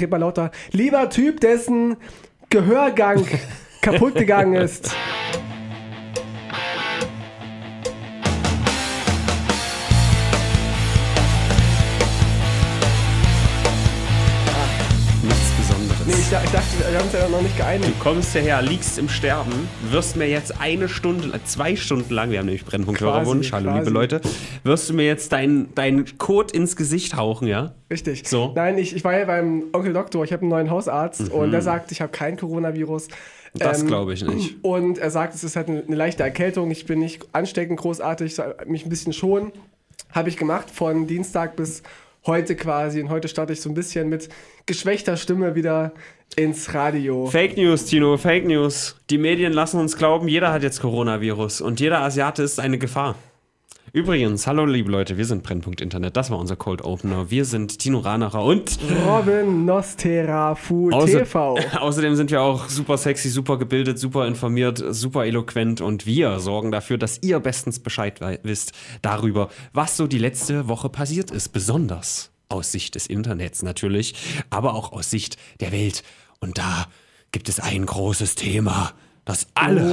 rede mal lauter. Lieber Typ, dessen Gehörgang kaputt gegangen ist. Ich dachte, wir haben uns ja noch nicht geeinigt. Du kommst hierher, liegst im Sterben, wirst mir jetzt 2 Stunden lang, wir haben nämlich Brennpunkt-Hörerwunsch, hallo liebe Leute, wirst du mir jetzt dein Code ins Gesicht hauchen, ja? Richtig. So. Nein, ich war ja beim Onkel Doktor, ich habe einen neuen Hausarzt und der sagt, ich habe kein Coronavirus. Das glaube ich nicht. Und er sagt, es ist halt eine leichte Erkältung, ich bin nicht ansteckend großartig, mich ein bisschen schonen. Habe ich gemacht von Dienstag bis heute quasi und heute starte ich so ein bisschen mit geschwächter Stimme wieder ins Radio. Fake News, Tino, Fake News. Die Medien lassen uns glauben, jeder hat jetzt Coronavirus und jeder Asiate ist eine Gefahr. Übrigens, hallo liebe Leute, wir sind Brennpunkt Internet, das war unser Cold Opener. Wir sind Tino Ranacher und Robin Nosterafu TV. Außerdem sind wir auch super sexy, super gebildet, super informiert, super eloquent und wir sorgen dafür, dass ihr bestens Bescheid wisst darüber, was so die letzte Woche passiert ist. Besonders aus Sicht des Internets natürlich, aber auch aus Sicht der Welt. Und da gibt es ein großes Thema, das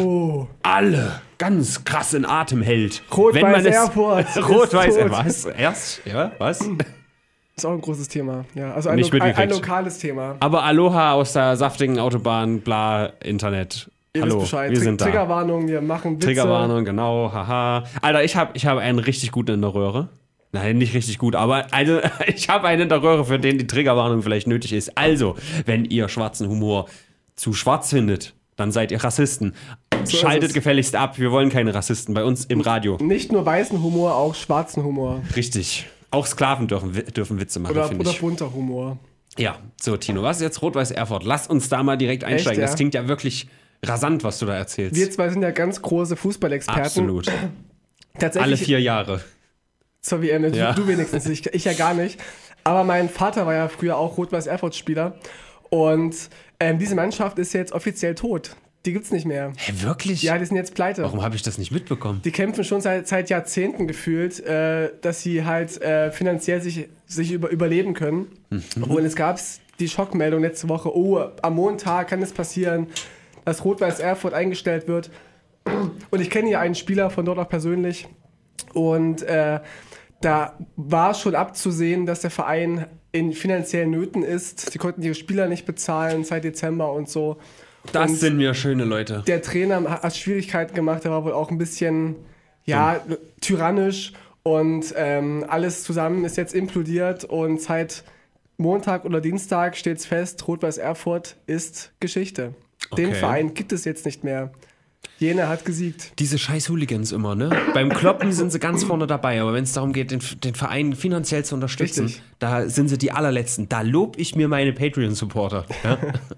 alle ganz krass in Atem hält. Rot-Weiß Erfurt. Rot-Weiß Erfurt. Was? Erst? Ja, was? Ist auch ein großes Thema. Ja, also ein lokales Thema. Aber Aloha aus der saftigen Autobahn, bla, Internet. Ihr Hallo, wisst Bescheid. wir sind da. Triggerwarnung, wir machen Witze. Triggerwarnung, genau, haha. Alter, ich hab einen richtig guten in der Röhre. Nein, nicht richtig gut, aber ich habe einen in der Röhre, für den die Triggerwarnung vielleicht nötig ist. Also, wenn ihr schwarzen Humor zu schwarz findet, dann seid ihr Rassisten. So schaltet gefälligst ab, wir wollen keine Rassisten bei uns im Radio. Nicht nur weißen Humor, auch schwarzen Humor. Richtig. Auch Sklaven dürfen Witze machen, finde ich. Oder bunter Humor. Ja, so Tino, was ist jetzt Rot-Weiß Erfurt? Lass uns da mal direkt einsteigen. Echt, ja? Das klingt ja wirklich rasant, was du da erzählst. Wir zwei sind ja ganz große Fußballexperten. Absolut. Tatsächlich, alle 4 Jahre. Zur WM, ja. Du wenigstens, ich ja gar nicht. Aber mein Vater war ja früher auch Rot-Weiß Erfurt-Spieler. Und diese Mannschaft ist jetzt offiziell tot. Die gibt's nicht mehr. Hä, wirklich? Ja, die sind jetzt pleite. Warum habe ich das nicht mitbekommen? Die kämpfen schon seit Jahrzehnten gefühlt, dass sie halt finanziell sich überleben können. Und es gab die Schockmeldung letzte Woche, am Montag kann es passieren, dass Rot-Weiß Erfurt eingestellt wird. Und ich kenne ja einen Spieler von dort auch persönlich. Und da war schon abzusehen, dass der Verein in finanziellen Nöten ist. Sie konnten ihre Spieler nicht bezahlen seit Dezember und so. Das und sind mir schöne Leute. Der Trainer hat Schwierigkeiten gemacht, der war wohl auch ein bisschen tyrannisch und alles zusammen ist jetzt implodiert und seit Montag oder Dienstag steht es fest, Rot-Weiß Erfurt ist Geschichte. Okay. Den Verein gibt es jetzt nicht mehr. Jena hat gesiegt. Diese scheiß Hooligans immer, ne? Beim Kloppen sind sie ganz vorne dabei, aber wenn es darum geht, den Verein finanziell zu unterstützen, Richtig. Da sind sie die allerletzten. Da lob ich mir meine Patreon-Supporter. Ja?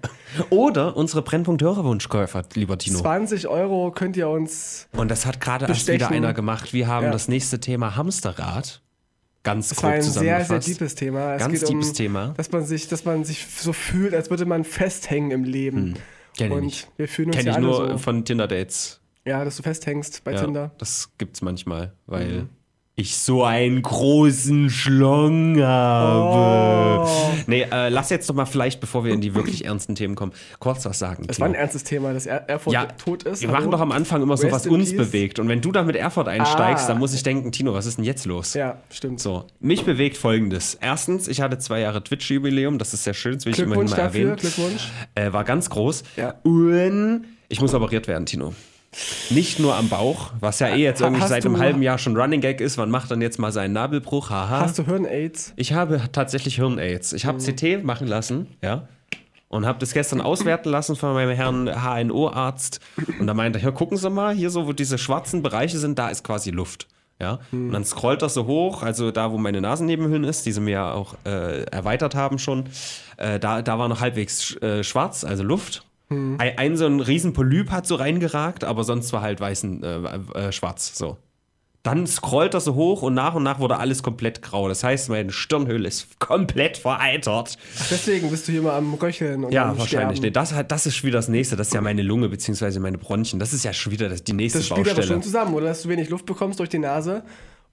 Oder unsere Brennpunkt-Hörerwunschkäufer, lieber Tino. 20 € könnt ihr uns Und das hat gerade erst wieder einer gemacht. Wir haben das nächste Thema Hamsterrad. Ganz grob zusammengefasst. Das war ein sehr, sehr deepes Thema. Ganz deepes Thema. Dass man sich so fühlt, als würde man festhängen im Leben. Kenn ich nicht. Wir fühlen uns Kenn ja ich alle nur so. von Tinder-Dates. Ja, dass du festhängst bei Tinder. Das gibt's manchmal, weil ich so einen großen Schlong habe. Oh. Nee, lass jetzt doch mal vielleicht, bevor wir in die wirklich ernsten Themen kommen, kurz was sagen. Das war ein ernstes Thema, dass Erfurt tot ist. Wir machen doch am Anfang immer so, Rest was in uns peace. bewegt. Und wenn du da mit Erfurt einsteigst, dann muss ich denken, Tino, was ist denn jetzt los? Ja, stimmt. So, mich bewegt Folgendes. Erstens, ich hatte 2 Jahre Twitch-Jubiläum, das ist sehr schön, das will ich immerhin mal erwähnen. Glückwunsch. War ganz groß. Ja. Und ich muss operiert werden, Tino. Nicht nur am Bauch, was ja jetzt irgendwie seit einem halben Jahr schon Running Gag ist. Man macht dann jetzt mal seinen Nabelbruch, haha. Hast du Hirn-Aids? Ich habe tatsächlich Hirn-Aids. Ich habe CT machen lassen, ja. Und habe das gestern auswerten lassen von meinem Herrn HNO-Arzt. Und da meinte er, hier, gucken Sie mal, hier so, wo diese schwarzen Bereiche sind, da ist quasi Luft. Ja? Und dann scrollt das so hoch, also da, wo meine Nasennebenhöhlen ist, die sie mir ja auch erweitert haben schon, da war noch halbwegs schwarz, also Luft. Ein so ein riesen Polyp hat so reingeragt, aber sonst war halt schwarz, so. Dann scrollt das so hoch und nach wurde alles komplett grau. Das heißt, meine Stirnhöhle ist komplett vereitert. Ach, deswegen bist du hier mal am Röcheln und am wahrscheinlich. Sterben. Nee, das ist schon wieder das Nächste. Das ist ja meine Lunge bzw. meine Bronchien. Das ist ja schon wieder die nächste Das spielt Baustelle. aber schon zusammen, oder? Dass du wenig Luft bekommst durch die Nase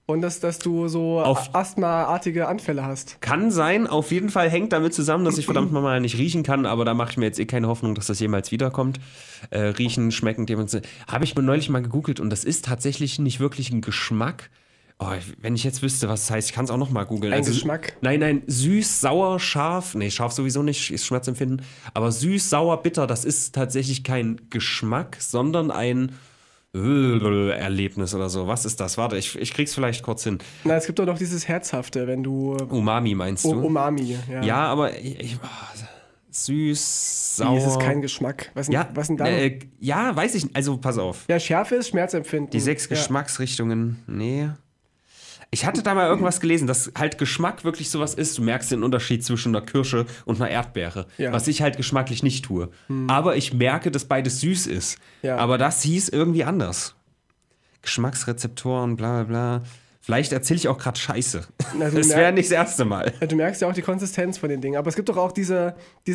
und dass du so asthmaartige Anfälle hast. Kann sein, auf jeden Fall hängt damit zusammen, dass ich verdammt mal nicht riechen kann, aber da mache ich mir jetzt keine Hoffnung, dass das jemals wiederkommt. Riechen, schmecken, habe ich mir neulich mal gegoogelt und das ist tatsächlich nicht wirklich ein Geschmack. Oh, wenn ich jetzt wüsste, was das heißt, ich kann es auch noch mal googeln. Ein Geschmack? Nein, süß, sauer, scharf. Nee, scharf sowieso nicht, ist Schmerzempfinden. Aber süß, sauer, bitter, das ist tatsächlich kein Geschmack, sondern ein Erlebnis oder so. Was ist das? Warte, ich krieg's vielleicht kurz hin. Na, es gibt doch noch dieses Herzhafte, wenn du... Umami meinst du? Umami, ja. Ja, aber süß, sauer... Ist es kein Geschmack? Was denn da? Ja, weiß ich nicht. Also, pass auf. Ja, Schärfe ist Schmerzempfinden. Die 6 Geschmacksrichtungen, nee. Ich hatte da mal irgendwas gelesen, dass halt Geschmack wirklich sowas ist. Du merkst den Unterschied zwischen einer Kirsche und einer Erdbeere. Ja. Was ich halt geschmacklich nicht tue. Aber ich merke, dass beides süß ist. Ja. Aber das hieß irgendwie anders. Geschmacksrezeptoren, bla bla bla. Vielleicht erzähle ich auch gerade Scheiße. Das wäre nicht das erste Mal. Du merkst ja auch die Konsistenz von den Dingen. Aber es gibt doch auch diese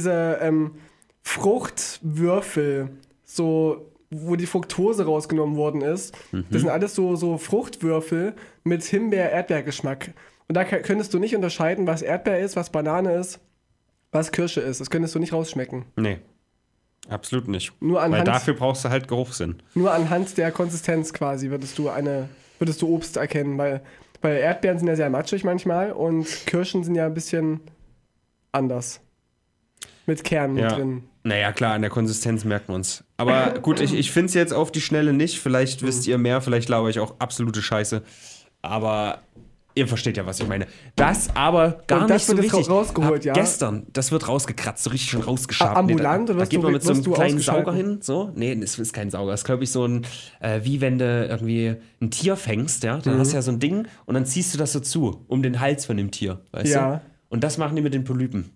Fruchtwürfel, so... wo die Fructose rausgenommen worden ist. Das sind alles so Fruchtwürfel mit Himbeer-Erdbeergeschmack. Und da könntest du nicht unterscheiden, was Erdbeer ist, was Banane ist, was Kirsche ist. Das könntest du nicht rausschmecken. Nee, absolut nicht. Weil dafür brauchst du halt Geruchssinn. Nur anhand der Konsistenz quasi würdest du Obst erkennen. Weil Erdbeeren sind ja sehr matschig manchmal und Kirschen sind ja ein bisschen anders. Mit Kernen drin. Naja, klar, an der Konsistenz merkt man es. Aber gut, ich finde es jetzt auf die Schnelle nicht. Vielleicht wisst ihr mehr, vielleicht glaube ich auch absolute Scheiße. Aber ihr versteht ja, was ich meine. Das aber gar nicht so wichtig. Rausgeholt, Gestern, das wird rausgekratzt, so richtig schon rausgeschabt. Ambulant? Da geht man mit so einem kleinen Sauger hin. So. Nee, das ist kein Sauger. Das ist, glaube ich, so ein, wie wenn du irgendwie ein Tier fängst, ja. Dann hast du ja so ein Ding und dann ziehst du das so zu, um den Hals von dem Tier, weißt du? Und das machen die mit den Polypen.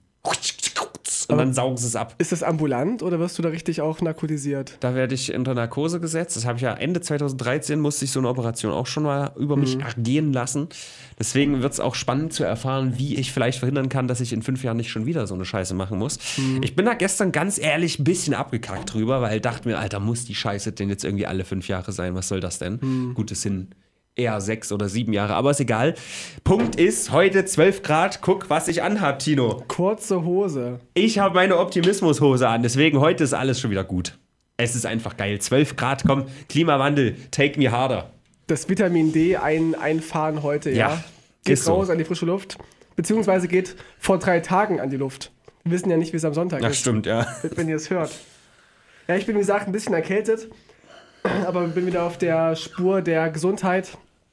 Und dann saugen sie es ab. Ist das ambulant oder wirst du da richtig auch narkotisiert? Da werde ich unter Narkose gesetzt. Das habe ich ja Ende 2013, musste ich so eine Operation auch schon mal über mich ergehen lassen. Deswegen wird es auch spannend zu erfahren, wie ich vielleicht verhindern kann, dass ich in 5 Jahren nicht schon wieder so eine Scheiße machen muss. Ich bin da gestern ganz ehrlich ein bisschen abgekackt drüber, weil ich dachte mir, Alter, muss die Scheiße denn jetzt irgendwie alle 5 Jahre sein? Was soll das denn? Gut, es sind eher 6 oder 7 Jahre, aber ist egal. Punkt ist, heute 12 Grad. Guck, was ich anhab, Tino. Kurze Hose. Ich habe meine Optimismushose an, deswegen heute ist alles schon wieder gut. Es ist einfach geil. 12 Grad, komm, Klimawandel, take me harder. Das Vitamin D einfahren heute, ja. Geht raus an die frische Luft, beziehungsweise geht vor 3 Tagen an die Luft. Wir wissen ja nicht, wie es am Sonntag ist. Ach, stimmt, ja. Wenn ihr es hört. Ja, ich bin, wie gesagt, ein bisschen erkältet, aber bin wieder auf der Spur der Gesundheit.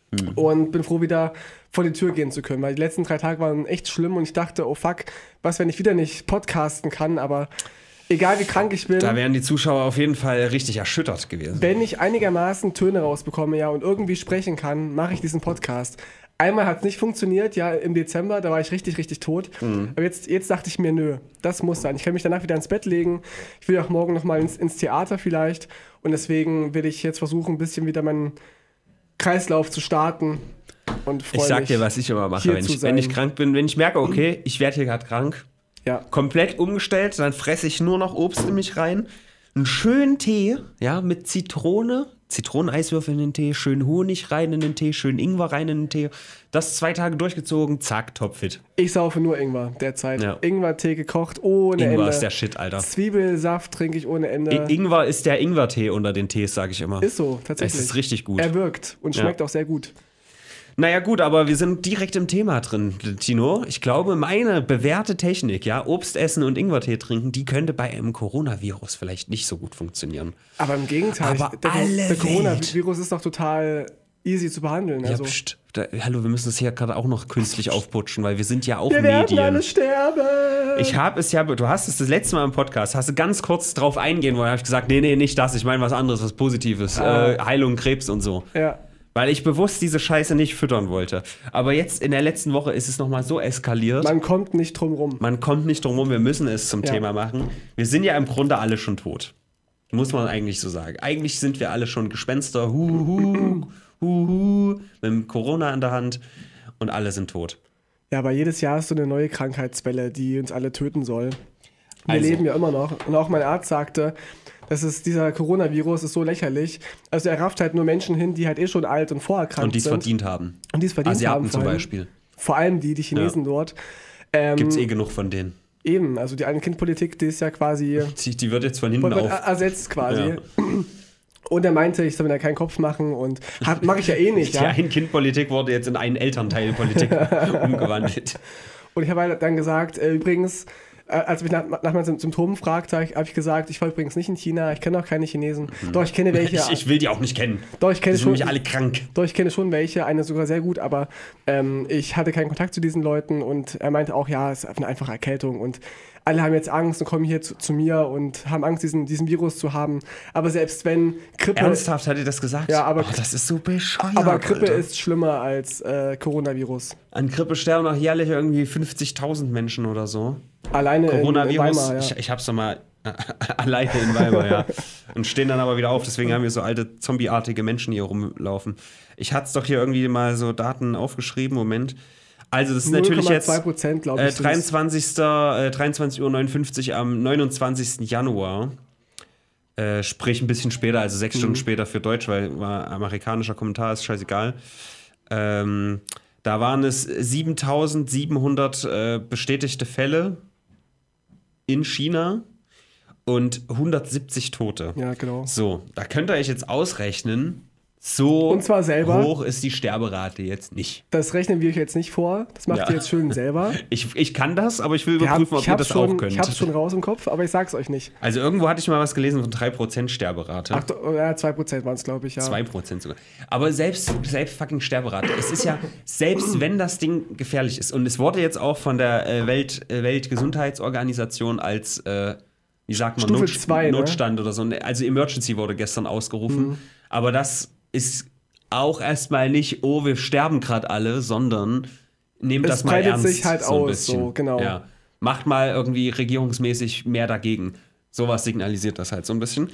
Und bin froh, wieder vor die Tür gehen zu können, weil die letzten 3 Tage waren echt schlimm und ich dachte, oh fuck, was, wenn ich wieder nicht podcasten kann, aber egal wie krank ich bin. Da wären die Zuschauer auf jeden Fall richtig erschüttert gewesen. Wenn ich einigermaßen Töne rausbekomme, ja, und irgendwie sprechen kann, mache ich diesen Podcast. Einmal hat es nicht funktioniert, ja, im Dezember, da war ich richtig, richtig tot. Aber jetzt dachte ich mir, nö, das muss sein. Ich kann mich danach wieder ins Bett legen. Ich will auch morgen nochmal ins Theater vielleicht und deswegen will ich jetzt versuchen, ein bisschen wieder meinen Kreislauf zu starten und freue mich. Ich sag dir, was ich immer mache, wenn ich krank bin, wenn ich merke, okay, ich werde hier gerade krank, komplett umgestellt, dann fresse ich nur noch Obst in mich rein, einen schönen Tee, ja, mit Zitrone, Zitroneneiswürfel in den Tee, schön Honig rein in den Tee, schön Ingwer rein in den Tee, das 2 Tage durchgezogen, zack, topfit. Ich saufe nur Ingwer derzeit. Ja. Ingwer-Tee gekocht ohne Ende. Ingwer ist der Shit, Alter. Zwiebelsaft trinke ich ohne Ende. Ingwer ist der Ingwertee unter den Tees, sage ich immer. Ist so, tatsächlich. Es ist richtig gut. Er wirkt und schmeckt auch sehr gut. Naja gut, aber wir sind direkt im Thema drin, Tino. Ich glaube, meine bewährte Technik, ja, Obst essen und Ingwertee trinken, die könnte bei einem Coronavirus vielleicht nicht so gut funktionieren. Aber im Gegenteil, der Coronavirus ist doch total easy zu behandeln. Ja, pst. Hallo, wir müssen es hier gerade auch noch künstlich aufputschen, weil wir sind ja auch wir Medien. Wir werden alle sterben. Ich habe es ja, du hast es das letzte Mal im Podcast, hast du ganz kurz drauf eingehen wollen, habe ich gesagt, nee, nicht das, ich meine was anderes, was Positives, Heilung, Krebs und so. Ja. Weil ich bewusst diese Scheiße nicht füttern wollte. Aber jetzt in der letzten Woche ist es nochmal so eskaliert. Man kommt nicht drum rum. Wir müssen es zum Thema machen. Wir sind ja im Grunde alle schon tot. Muss man eigentlich so sagen. Eigentlich sind wir alle schon Gespenster, mit dem Corona in der Hand und alle sind tot. Ja, aber jedes Jahr ist so eine neue Krankheitswelle, die uns alle töten soll. Wir leben ja immer noch. Und auch mein Arzt sagte, Dieser Coronavirus ist so lächerlich. Also er rafft halt nur Menschen hin, die halt schon alt und vorerkrankt sind. Und die es verdient haben. Und die es verdient Asiaten haben. zum Beispiel. Vor allem die Chinesen dort. Gibt es genug von denen. Eben, also die Ein-Kind-Politik, die ist ja quasi... Die wird jetzt von hinten ersetzt quasi. Ja. Und er meinte, ich soll mir da keinen Kopf machen und mache ich ja eh nicht. Die Ein-Kind-Politik wurde jetzt in einen Elternteil-Politik umgewandelt. Und ich habe halt dann gesagt, übrigens, als mich nach meinen Symptomen fragte, habe ich gesagt, ich war übrigens nicht in China, ich kenne auch keine Chinesen. Doch, ich kenne welche. Ich will die auch nicht kennen. Doch, ich kenne die sind nämlich alle krank. Doch, ich kenne schon welche, eine sogar sehr gut, aber ich hatte keinen Kontakt zu diesen Leuten und er meinte auch, ja, es ist eine einfache Erkältung und alle haben jetzt Angst und kommen hier zu mir und haben Angst, diesen Virus zu haben. Aber selbst wenn Grippe... Ernsthaft hat er das gesagt? Ja, aber... das ist so bescheuert, aber Grippe Alter. ist schlimmer als Coronavirus. An Grippe sterben auch jährlich irgendwie 50.000 Menschen oder so. Alleine Coronavirus, in Weimar, ja. Ich hab's doch mal... alleine in Weimar, ja. Und stehen dann aber wieder auf. Deswegen haben wir so alte zombieartige Menschen hier rumlaufen. Ich hatte es doch hier irgendwie mal so Daten aufgeschrieben. Moment. Also das ist natürlich jetzt 0,2%, glaube ich. 23:59 Uhr am 29. Januar. Sprich ein bisschen später, also 6 Stunden später für Deutsch, weil war amerikanischer Kommentar, ist scheißegal. Da waren es 7.700 bestätigte Fälle in China und 170 Tote. Ja, genau. So, da könnt ihr euch jetzt ausrechnen, so und zwar selber, hoch ist die Sterberate jetzt nicht. Das rechnen wir euch jetzt nicht vor. Das macht ihr jetzt schön selber. Ich kann das, aber ich will überprüfen, ob ihr das auch könnt. Ich hab's schon raus im Kopf, aber ich sag's euch nicht. Also irgendwo hatte ich mal was gelesen von 3% Sterberate. Ach, 2% waren es, glaube ich, ja. 2% sogar. Aber selbst fucking Sterberate. Es ist ja, selbst wenn das Ding gefährlich ist, und es wurde jetzt auch von der Weltgesundheitsorganisation als, wie sagt man, Stufe 2, Notstand oder so, also Emergency wurde gestern ausgerufen. Aber das ist auch erstmal nicht, oh, wir sterben gerade alle, sondern nehmt das mal ernst. Es breitet sich halt so ein aus, bisschen. so, genau. Ja. Macht mal irgendwie regierungsmäßig mehr dagegen. Sowas signalisiert das halt so ein bisschen.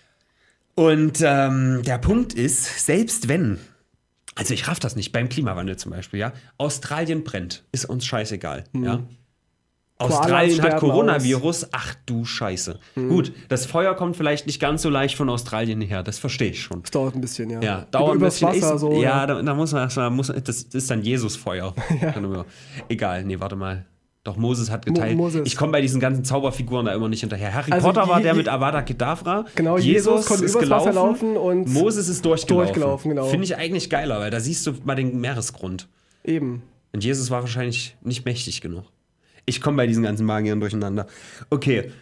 Und der Punkt ist, selbst wenn, also ich raff das nicht, beim Klimawandel zum Beispiel, ja, Australien brennt, ist uns scheißegal, ja. Australien hat Coronavirus, ach du Scheiße. Gut, das Feuer kommt vielleicht nicht ganz so leicht von Australien her, das verstehe ich schon. Das dauert ein bisschen, ja. Ja, dauert ein bisschen. Wasser, so, ja, da muss man erstmal, das ist dann Jesusfeuer. Ja. Egal, nee, warte mal. Doch, Moses hat geteilt. Ich komme bei diesen ganzen Zauberfiguren da immer nicht hinterher. Harry Potter war der mit Avada Kedavra. Genau, Jesus konnte ist übers Wasser laufen und Moses ist durchgelaufen. Genau. Finde ich eigentlich geiler, weil da siehst du mal den Meeresgrund. Eben. Und Jesus war wahrscheinlich nicht mächtig genug. Ich komme bei diesen ganzen Magiern durcheinander. Okay,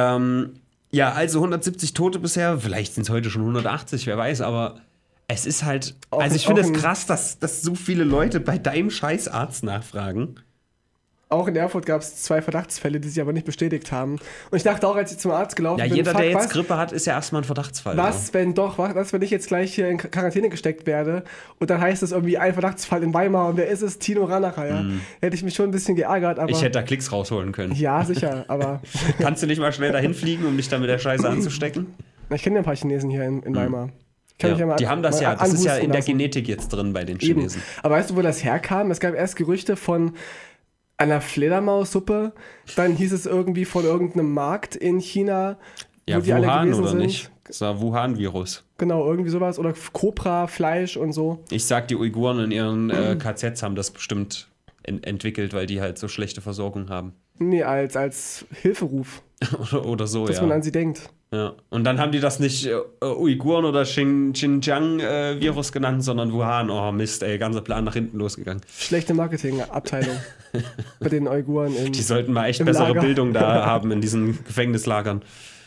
ja, also 170 Tote bisher. Vielleicht sind es heute schon 180, wer weiß, aber es ist halt, also ich finde es krass, dass so viele Leute bei deinem Scheißarzt nachfragen. Auch in Erfurt gab es 2 Verdachtsfälle, die sich aber nicht bestätigt haben. Und ich dachte auch, als ich zum Arzt gelaufen bin... Ja, jeder, der jetzt Grippe hat, ist ja erstmal ein Verdachtsfall. Wenn ich jetzt gleich hier in Quarantäne gesteckt werde und dann heißt es irgendwie ein Verdachtsfall in Weimar und wer ist es? Tino Ranacher, ja. Hätte ich mich schon ein bisschen geärgert, aber... Ich hätte da Klicks rausholen können. Ja, sicher, aber... Kannst du nicht mal schnell dahin fliegen, um dich da mit der Scheiße anzustecken? Ich kenne ja ein paar Chinesen hier in Weimar. Ja, die haben das ja, das ist ja in der Genetik jetzt drin bei den Chinesen. Eben. Aber weißt du, wo das herkam? Es gab erst Gerüchte von einer Fledermaussuppe, dann hieß es irgendwie von irgendeinem Markt in China, ja, wo die Wuhan alle gewesen oder sind. nicht? Das war Wuhan-Virus. Genau, irgendwie sowas. Oder Cobra, Fleisch und so. Ich sag, die Uiguren in ihren KZs haben das bestimmt entwickelt, weil die halt so schlechte Versorgung haben. Nee, als Hilferuf. oder so, dass man an sie denkt. Ja. Und dann haben die das nicht Uiguren oder Xinjiang-Virus genannt, sondern Wuhan. Oh Mist, ey, ganzer Plan nach hinten losgegangen. Schlechte Marketingabteilung bei den Uiguren Die sollten mal echt bessere Lager. Bildung da haben in diesen Gefängnislagern.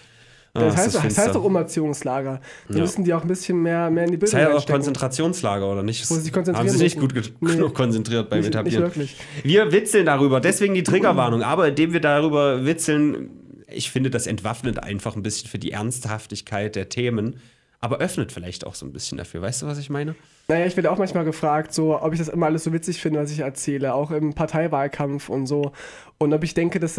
Das heißt doch Umerziehungslager. Da müssen die auch ein bisschen mehr in die Bildung Das heißt auch reinstecken. Konzentrationslager, oder nicht? Wo sie sich konzentrieren haben sie nicht müssen. gut genug konzentriert beim Etablieren. Nicht wirklich. Wir witzeln darüber, deswegen die Triggerwarnung. Aber indem wir darüber witzeln, ich finde, das entwaffnet einfach ein bisschen für die Ernsthaftigkeit der Themen, aber öffnet vielleicht auch so ein bisschen dafür. Weißt du, was ich meine? Naja, ich werde auch manchmal gefragt, so, ob ich das immer alles so witzig finde, was ich erzähle, auch im Parteiwahlkampf und so. Und ob ich denke, dass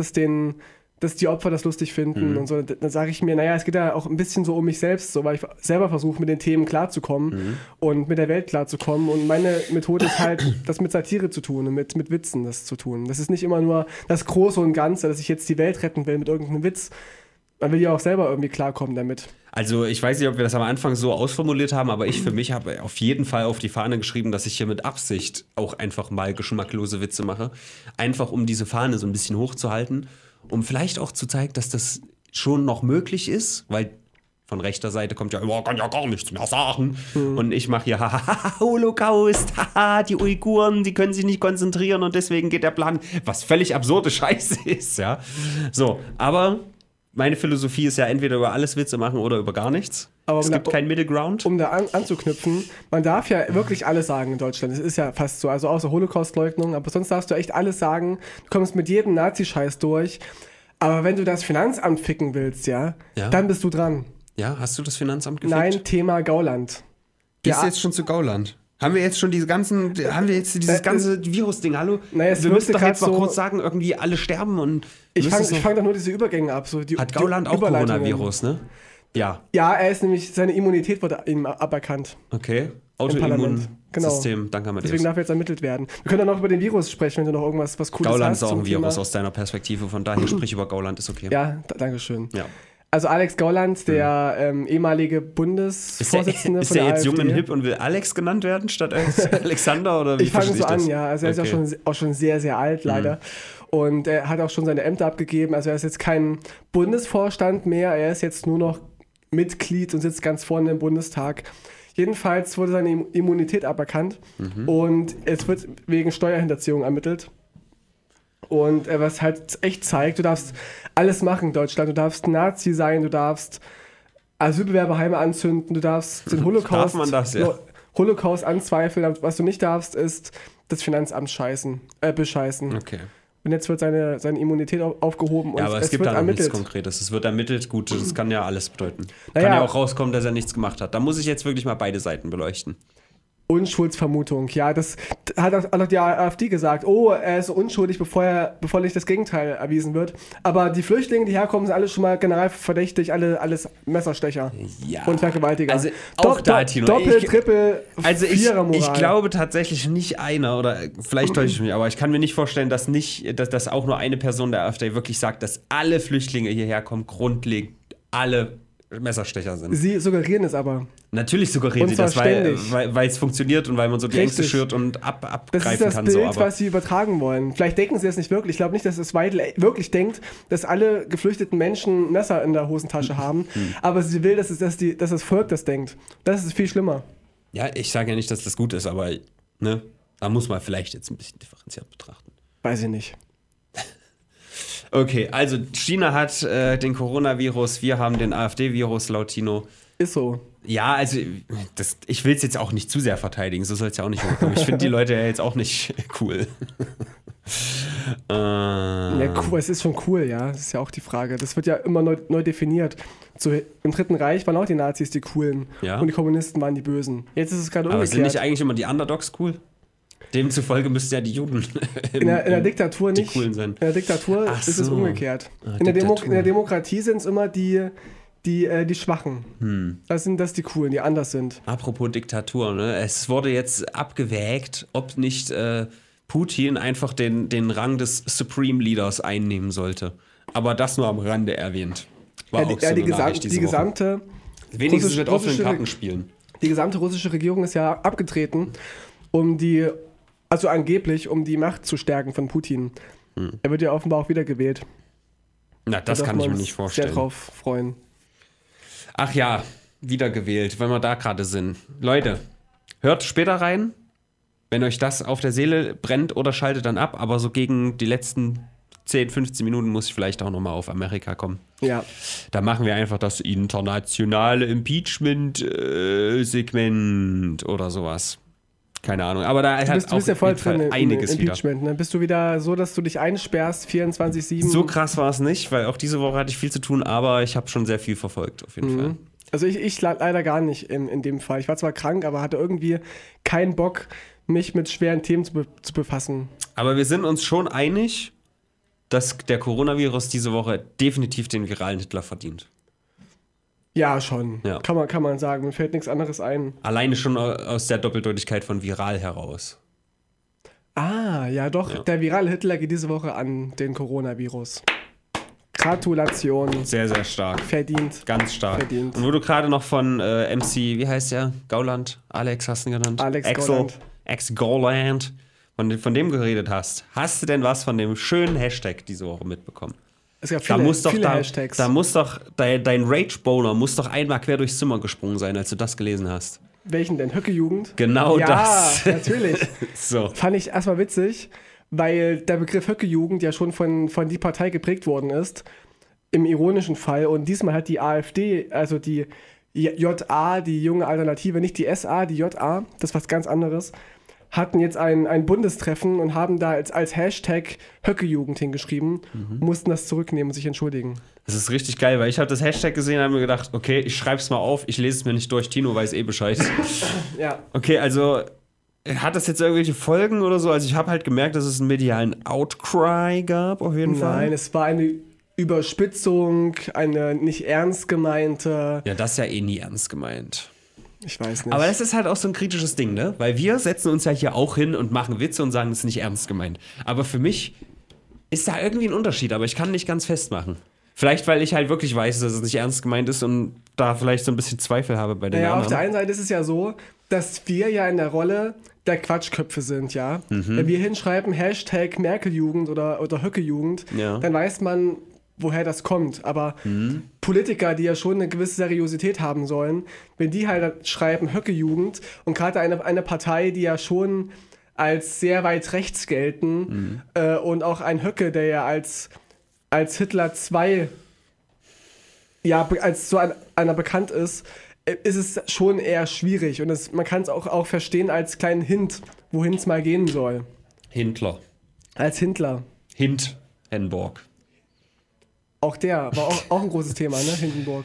die Opfer das lustig finden und so. Dann sage ich mir, naja, es geht ja auch ein bisschen so um mich selbst, so, weil ich selber versuche, mit den Themen klarzukommen und mit der Welt klarzukommen. Und meine Methode ist halt, das mit Satire zu tun und mit Witzen das zu tun. Das ist nicht immer nur das Große und Ganze, dass ich jetzt die Welt retten will mit irgendeinem Witz, Man will ja auch selber irgendwie klarkommen damit. Also ich weiß nicht, ob wir das am Anfang so ausformuliert haben, aber ich für mich habe auf jeden Fall auf die Fahne geschrieben, dass ich hier mit Absicht auch einfach mal geschmacklose Witze mache. Einfach um diese Fahne so ein bisschen hochzuhalten, um vielleicht auch zu zeigen, dass das schon noch möglich ist, weil von rechter Seite kommt ja, man kann ja gar nichts mehr sagen. Und ich mache hier, haha, Holocaust, haha, die Uiguren, die können sich nicht konzentrieren und deswegen geht der Plan, was völlig absurde Scheiße ist, ja. So, aber meine Philosophie ist ja entweder über alles Witze machen oder über gar nichts. Aber es gibt keinen Middle Ground. Um da anzuknüpfen, man darf ja wirklich alles sagen in Deutschland. Das ist ja fast so, also außer Holocaust-Leugnung, aber sonst darfst du echt alles sagen. Du kommst mit jedem Nazi-Scheiß durch. Aber wenn du das Finanzamt ficken willst, ja, dann bist du dran. Ja, hast du das Finanzamt gefickt? Nein, Thema Gauland. Gehst du jetzt schon zu Gauland? Haben wir jetzt schon dieses ganze Virus-Ding, hallo? Naja, wir müssen doch jetzt mal kurz sagen, irgendwie alle sterben und... Ich fang doch nur diese Übergänge ab. So hat Gauland auch Coronavirus, ne? Ja. Ja, seine Immunität wurde ihm aberkannt. Okay. Autoimmunsystem, genau. Danke Amadeus. Deswegen darf er jetzt ermittelt werden. Wir können dann noch über den Virus sprechen, wenn du noch was Cooles hast. Gauland ist auch ein Virus aus deiner Perspektive, von daher sprich über Gauland, ist okay. Ja, danke schön. Ja. Also Alex Gauland, der ehemalige Bundesvorsitzende von der AfD. Ist der jetzt jung und hip und will Alex genannt werden statt Alexander? Oder wie ich fange so an, ja. Also er ist ja auch schon sehr, sehr alt, leider. Und er hat auch schon seine Ämter abgegeben. Also er ist jetzt kein Bundesvorstand mehr. Er ist jetzt nur noch Mitglied und sitzt ganz vorne im Bundestag. Jedenfalls wurde seine Immunität aberkannt. Und es wird wegen Steuerhinterziehung ermittelt. Und was halt echt zeigt, du darfst alles machen in Deutschland. Du darfst Nazi sein, du darfst Asylbewerberheime anzünden, du darfst den Holocaust, darf man das, ja? Holocaust anzweifeln. Was du nicht darfst, ist das Finanzamt bescheißen. Okay. Und jetzt wird seine Immunität aufgehoben und aber es gibt da noch nichts Konkretes. Es wird ermittelt, gut, das kann ja alles bedeuten. Kann ja auch rauskommen, dass er nichts gemacht hat. Da muss ich jetzt wirklich mal beide Seiten beleuchten. Unschuldsvermutung, ja, das hat auch die AfD gesagt. Oh, er ist unschuldig, bevor nicht das Gegenteil erwiesen wird. Aber die Flüchtlinge, die herkommen, sind alle schon mal generalverdächtig, alles Messerstecher und Vergewaltiger. Also auch da, Tino. Doppel, Triple, Vierermoral. Ich glaube tatsächlich nicht einer, oder vielleicht täusche ich mich, aber ich kann mir nicht vorstellen, dass auch nur eine Person der AfD wirklich sagt, dass alle Flüchtlinge hierher kommen, grundlegend alle Messerstecher sind. Sie suggerieren es aber. Natürlich suggerieren sie das, weil es funktioniert und weil man so die Ängste schürt und abgreifen kann. Das ist das Bild, was sie übertragen wollen. Vielleicht denken sie das nicht wirklich. Ich glaube nicht, dass es Weidel wirklich denkt, dass alle geflüchteten Menschen Messer in der Hosentasche haben. Aber sie will, dass das Volk das denkt. Das ist viel schlimmer. Ja, ich sage ja nicht, dass das gut ist, aber ne, da muss man vielleicht jetzt ein bisschen differenziert betrachten. Weiß ich nicht. Okay, also China hat den Coronavirus, wir haben den AfD-Virus, laut Tino. Ist so. Ja, also ich will es jetzt auch nicht zu sehr verteidigen, so soll es ja auch nicht kommen. Ich finde die Leute ja jetzt auch nicht cool. Ja, cool, es ist schon cool, ja. Das ist ja auch die Frage. Das wird ja immer neu definiert. Im Dritten Reich waren auch die Nazis die Coolen und die Kommunisten waren die Bösen. Jetzt ist es gerade umgekehrt. Aber sind nicht eigentlich immer die Underdogs cool? Demzufolge müssten ja die Juden in der Diktatur nicht. Coolen sein. In der Diktatur ist es umgekehrt. In der Demokratie sind es immer die Schwachen. Das sind die Coolen, die anders sind. Apropos Diktatur, ne? Es wurde jetzt abgewägt, ob nicht Putin einfach den Rang des Supreme Leaders einnehmen sollte. Aber das nur am Rande erwähnt. Die gesamte wenigstens mit offenen Karten spielen. Die gesamte russische Regierung ist ja abgetreten, angeblich, um die Macht zu stärken von Putin. Er wird ja offenbar auch wiedergewählt. Na, das kann ich mir nicht vorstellen. Sehr drauf freuen. Ach ja, wiedergewählt, wenn wir da gerade sind. Leute, hört später rein, wenn euch das auf der Seele brennt, oder schaltet dann ab. Aber so gegen die letzten 10, 15 Minuten muss ich vielleicht auch nochmal auf Amerika kommen. Ja. Da machen wir einfach das internationale Impeachment-Segment oder sowas. Keine Ahnung, aber da du bist ja voll drin einiges im Impeachment. Dann bist du wieder so, dass du dich einsperrst, 24/7. So krass war es nicht, weil auch diese Woche hatte ich viel zu tun, aber ich habe schon sehr viel verfolgt, auf jeden Fall. Also ich leider gar nicht in dem Fall. Ich war zwar krank, aber hatte irgendwie keinen Bock, mich mit schweren Themen zu befassen. Aber wir sind uns schon einig, dass der Coronavirus diese Woche definitiv den viralen Hitler verdient. Ja, schon. Ja. Kann man sagen. Mir fällt nichts anderes ein. Alleine schon aus der Doppeldeutigkeit von viral heraus. Ah, ja doch. Ja. Der virale Hitler geht diese Woche an den Coronavirus. Gratulation. Sehr, sehr stark. Verdient. Ganz stark. Verdient. Und wo du gerade noch von MC, wie heißt der? Gauland? Alex hast du ihn genannt? Alex Axel, Gauland. Ex-Gauland. Von dem geredet hast du denn was von dem schönen Hashtag diese Woche mitbekommen? Es gab viele Hashtags. Da muss doch dein Rage-Bowler muss doch einmal quer durchs Zimmer gesprungen sein, als du das gelesen hast. Welchen denn? Höcke-Jugend? Genau das. Ja, natürlich. So. Fand ich erstmal witzig, weil der Begriff Höcke-Jugend ja schon von die Partei geprägt worden ist. Im ironischen Fall. Und diesmal hat die AfD, also die JA, die junge Alternative, nicht die SA, die JA, das ist was ganz anderes, hatten jetzt ein Bundestreffen und haben da als Hashtag Höcke-Jugend hingeschrieben, mussten das zurücknehmen und sich entschuldigen. Das ist richtig geil, weil ich habe das Hashtag gesehen und habe mir gedacht, okay, ich schreib's mal auf, ich lese es mir nicht durch, Tino weiß eh Bescheid. Ja. Okay, also hat das jetzt irgendwelche Folgen oder so? Also ich habe halt gemerkt, dass es einen medialen Outcry gab, auf jeden Fall. Nein, es war eine Überspitzung, eine nicht ernst gemeinte. Ja, das ist ja eh nie ernst gemeint. Ich weiß nicht. Aber das ist halt auch so ein kritisches Ding, ne? Weil wir setzen uns ja hier auch hin und machen Witze und sagen, das ist nicht ernst gemeint. Aber für mich ist da irgendwie ein Unterschied, aber ich kann nicht ganz festmachen. Vielleicht, weil ich halt wirklich weiß, dass es nicht ernst gemeint ist und da vielleicht so ein bisschen Zweifel habe bei den anderen. Auf der einen Seite ist es ja so, dass wir ja in der Rolle der Quatschköpfe sind, ja. Wenn wir hinschreiben Hashtag Merkel-Jugend oder Höcke-Jugend, dann weiß man, woher das kommt. Aber Politiker, die ja schon eine gewisse Seriosität haben sollen, wenn die halt schreiben Höcke-Jugend und gerade eine Partei, die ja schon als sehr weit rechts gelten und auch ein Höcke, der ja als Hitler 2 ja, als so einer bekannt ist es schon eher schwierig. Und man kann es auch verstehen als kleinen Hint, wohin es mal gehen soll. Hintler. Als Hintler. Hindenburg. Auch der war auch ein großes Thema, ne? Hindenburg.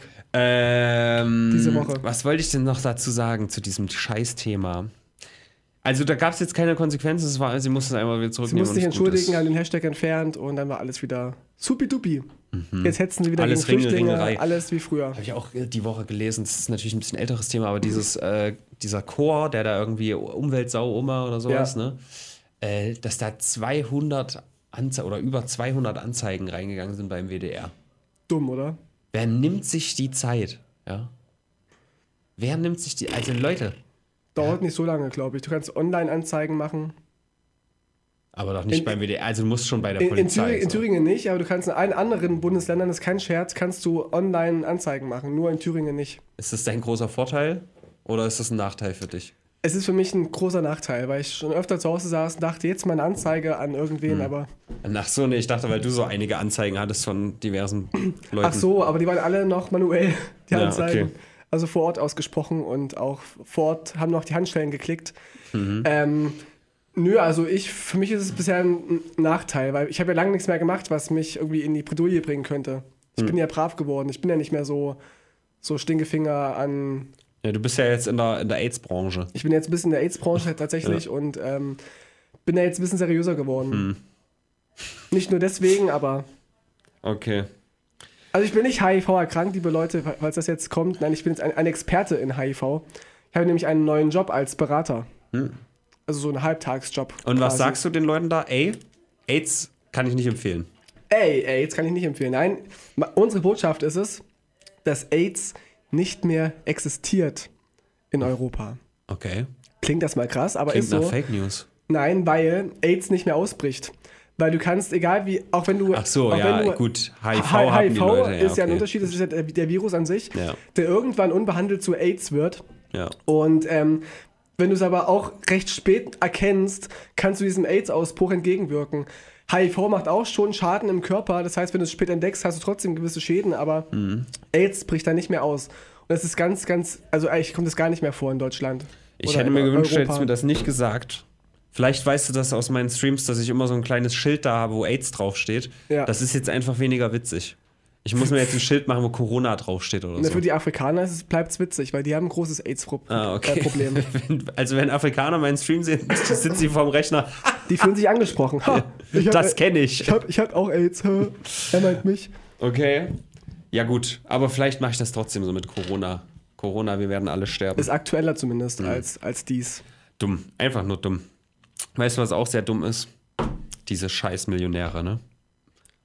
Diese Woche. Was wollte ich denn noch dazu sagen zu diesem Scheißthema? Also da gab es jetzt keine Konsequenzen, sie mussten es einmal wieder zurücknehmen. Sie mussten sich entschuldigen, haben den Hashtag entfernt und dann war alles wieder supi-dupi. Jetzt hetzen sie wieder alles gegen Flüchtlinge, Ringelei. alles wie früher. Habe ich auch die Woche gelesen, das ist natürlich ein bisschen älteres Thema, aber dieser Chor, der da irgendwie Umweltsau Oma oder sowas, ne? Dass da 200 oder über 200 Anzeigen reingegangen sind beim WDR. Dumm, oder? Wer nimmt sich die Zeit? Ja? Wer nimmt sich die... Also Leute... Dauert nicht so lange, glaube ich. Du kannst Online-Anzeigen machen. Aber doch nicht beim WDR, also du musst schon bei der Polizei. In Thüringen nicht, aber du kannst in allen anderen Bundesländern, das ist kein Scherz, kannst du Online-Anzeigen machen, nur in Thüringen nicht. Ist das dein großer Vorteil oder ist das ein Nachteil für dich? Es ist für mich ein großer Nachteil, weil ich schon öfter zu Hause saß und dachte, jetzt mal eine Anzeige an irgendwen, aber... Ach so, nee, ich dachte, weil du so einige Anzeigen hattest von diversen Leuten. Ach so, aber die waren alle noch manuell, die Anzeigen. Okay. Also vor Ort ausgesprochen und auch vor Ort haben noch die Handschellen geklickt. Nö, also für mich ist es bisher ein Nachteil, weil ich habe ja lange nichts mehr gemacht, was mich irgendwie in die Bredouille bringen könnte. Ich bin ja brav geworden, ich bin ja nicht mehr so Stinkefinger an... Ja, du bist ja jetzt in der AIDS-Branche. Ich bin jetzt ein bisschen in der AIDS-Branche tatsächlich und bin ja jetzt ein bisschen seriöser geworden. Nicht nur deswegen, aber... Okay. Also ich bin nicht HIV erkrankt, liebe Leute, falls das jetzt kommt. Nein, ich bin jetzt ein Experte in HIV. Ich habe nämlich einen neuen Job als Berater. Also so einen Halbtagsjob. Und was sagst du den Leuten da? Ey, AIDS kann ich nicht empfehlen. AIDS kann ich nicht empfehlen. Nein, unsere Botschaft ist es, dass AIDS nicht mehr existiert in Europa. Okay. Klingt das mal krass, aber Klingt ist so. nach Fake News. Nein, weil AIDS nicht mehr ausbricht. Weil du kannst, egal wie, auch wenn du... Ach so, gut, HIV haben die Leute. Ist ja ein Unterschied, das ist ja der Virus an sich, der irgendwann unbehandelt zu AIDS wird. Ja. Und wenn du es aber auch recht spät erkennst, kannst du diesem AIDS-Ausbruch entgegenwirken. HIV macht auch schon Schaden im Körper, das heißt, wenn du es spät entdeckst, hast du trotzdem gewisse Schäden, aber AIDS bricht dann nicht mehr aus. Und das ist ganz, also eigentlich kommt das gar nicht mehr vor in Deutschland. Ich hätte mir gewünscht, du hättest mir das nicht gesagt. Vielleicht weißt du das aus meinen Streams, dass ich immer so ein kleines Schild da habe, wo AIDS draufsteht. Ja. Das ist jetzt einfach weniger witzig. Ich muss mir jetzt ein Schild machen, wo Corona draufsteht oder so. Für die Afrikaner bleibt es witzig, weil die haben ein großes AIDS-Problem. Also wenn Afrikaner meinen Stream sehen, sitzen sie vorm Rechner. Die fühlen sich angesprochen. Das kenne ich. Ich hab auch AIDS. Er meint mich. Okay. Ja gut, aber vielleicht mache ich das trotzdem so mit Corona. Corona, wir werden alle sterben. Ist aktueller zumindest als dies. Dumm. Einfach nur dumm. Weißt du, was auch sehr dumm ist? Diese scheiß Millionäre, ne?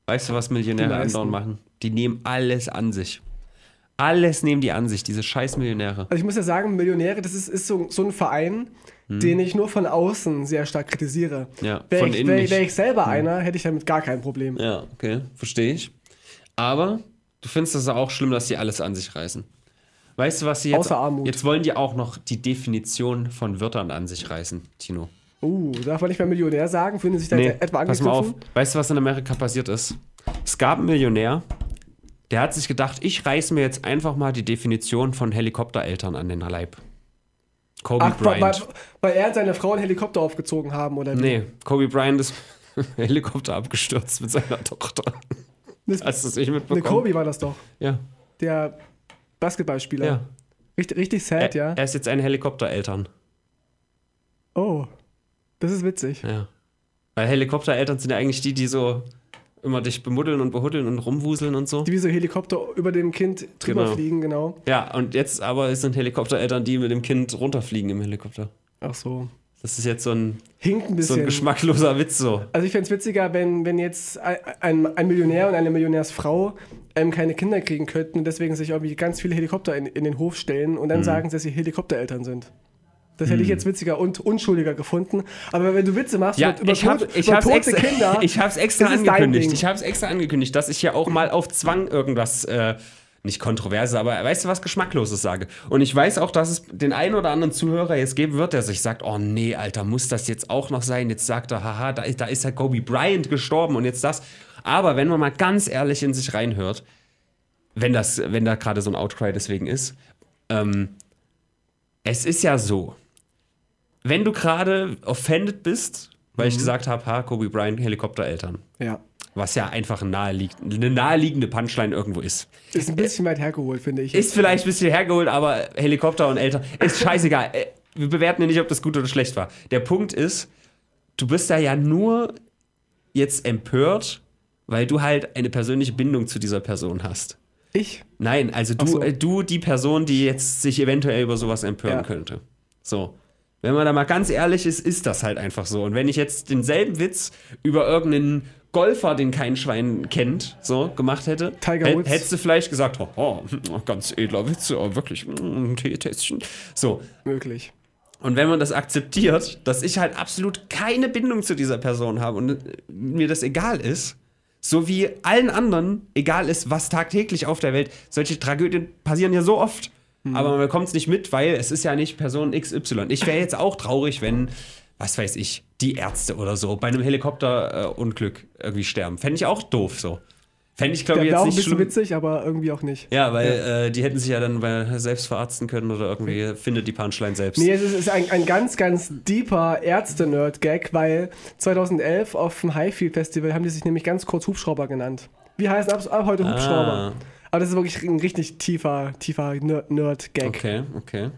Weißt du, was Millionäre andauernd machen? Die nehmen alles an sich. Alles nehmen die an sich, diese scheiß Millionäre. Also ich muss ja sagen, Millionäre, das ist so ein Verein, den ich nur von außen sehr stark kritisiere. Ja, Wäre von innen nicht. ich selber einer, hätte ich damit gar kein Problem. Ja, okay, verstehe ich. Aber du findest das auch schlimm, dass die alles an sich reißen. Weißt du, was sie jetzt... Außer Armut. Jetzt wollen die auch noch die Definition von Wörtern an sich reißen, Tino. Darf man nicht mehr Millionär sagen? Fühlen Sie sich da etwa pass mal auf. angegriffen? Weißt du, was in Amerika passiert ist? Es gab einen Millionär, der hat sich gedacht, ich reiß mir jetzt einfach mal die Definition von Helikoptereltern an den Leib. Kobe Bryant. Weil er und seine Frau einen Helikopter aufgezogen haben, oder wie? Nee, Kobe Bryant ist Helikopter abgestürzt mit seiner Tochter. Hast du das nicht mitbekommen? Kobe war das doch. Ja. Der Basketballspieler. Ja. Richtig sad, ja. Er ist jetzt ein Helikoptereltern. Oh, das ist witzig. Ja. Weil Helikoptereltern sind ja eigentlich die so immer dich bemuddeln und behuddeln und rumwuseln und so. Die wie so Helikopter über dem Kind drüber fliegen, genau. Ja, und jetzt aber sind Helikoptereltern, die mit dem Kind runterfliegen im Helikopter. Ach so. Das ist jetzt so ein bisschen. geschmackloser Witz so. Also ich fände es witziger, wenn jetzt ein Millionär und eine Millionärsfrau keine Kinder kriegen könnten und deswegen sich irgendwie ganz viele Helikopter in den Hof stellen und dann sagen, dass sie Helikoptereltern sind. Das hätte ich jetzt witziger und unschuldiger gefunden. Aber wenn du Witze machst über tote Kinder... Ich habe es extra angekündigt. Ich habe es extra angekündigt, dass ich ja auch mal auf Zwang irgendwas... nicht Kontroverses, aber weißt du was, Geschmackloses sage. Und ich weiß auch, dass es den einen oder anderen Zuhörer jetzt geben wird, der sich sagt, oh nee, Alter, muss das jetzt auch noch sein? Jetzt sagt er, haha, da ist ja Kobe Bryant gestorben und jetzt das. Aber wenn man mal ganz ehrlich in sich reinhört, wenn da gerade so ein Outcry deswegen ist, es ist ja so, wenn du gerade offended bist, weil ich gesagt habe, Kobe Bryant, Helikoptereltern. Ja. Was ja einfach eine naheliegende Punchline irgendwo ist. Ist ein bisschen weit hergeholt, finde ich. Ist vielleicht ein bisschen hergeholt, aber Helikopter und Eltern, ist scheißegal. Wir bewerten ja nicht, ob das gut oder schlecht war. Der Punkt ist, du bist da ja nur jetzt empört, weil du halt eine persönliche Bindung zu dieser Person hast. Ich? Nein, also du die Person, die jetzt sich eventuell über sowas empören könnte. So. Wenn man da mal ganz ehrlich ist, ist das halt einfach so. Und wenn ich jetzt denselben Witz über irgendeinen Golfer, den kein Schwein kennt, so gemacht hätte, hättest du vielleicht gesagt, ganz edler Witz, wirklich, ein Teetässchen. So. Möglich. Und wenn man das akzeptiert, dass ich halt absolut keine Bindung zu dieser Person habe und mir das egal ist, so wie allen anderen egal ist, was tagtäglich auf der Welt, solche Tragödien passieren ja so oft, aber man bekommt es nicht mit, weil es ist ja nicht Person XY. Ich wäre jetzt auch traurig, wenn, was weiß ich, die Ärzte oder so bei einem Helikopterunglück irgendwie sterben. Fände ich auch doof so. Fände ich, glaube ich, jetzt auch nicht ein bisschen schlimm. witzig, aber irgendwie auch nicht. Ja, weil die hätten sich ja dann selbst verarzten können oder irgendwie findet die Punchline selbst. Nee, es ist ein ganz, ganz deeper Ärzte-Nerd-Gag, weil 2011 auf dem Highfield-Festival haben die sich nämlich ganz kurz Hubschrauber genannt. Wir heißen ab heute Hubschrauber. Aber das ist wirklich ein richtig tiefer Nerd-Gag. Okay.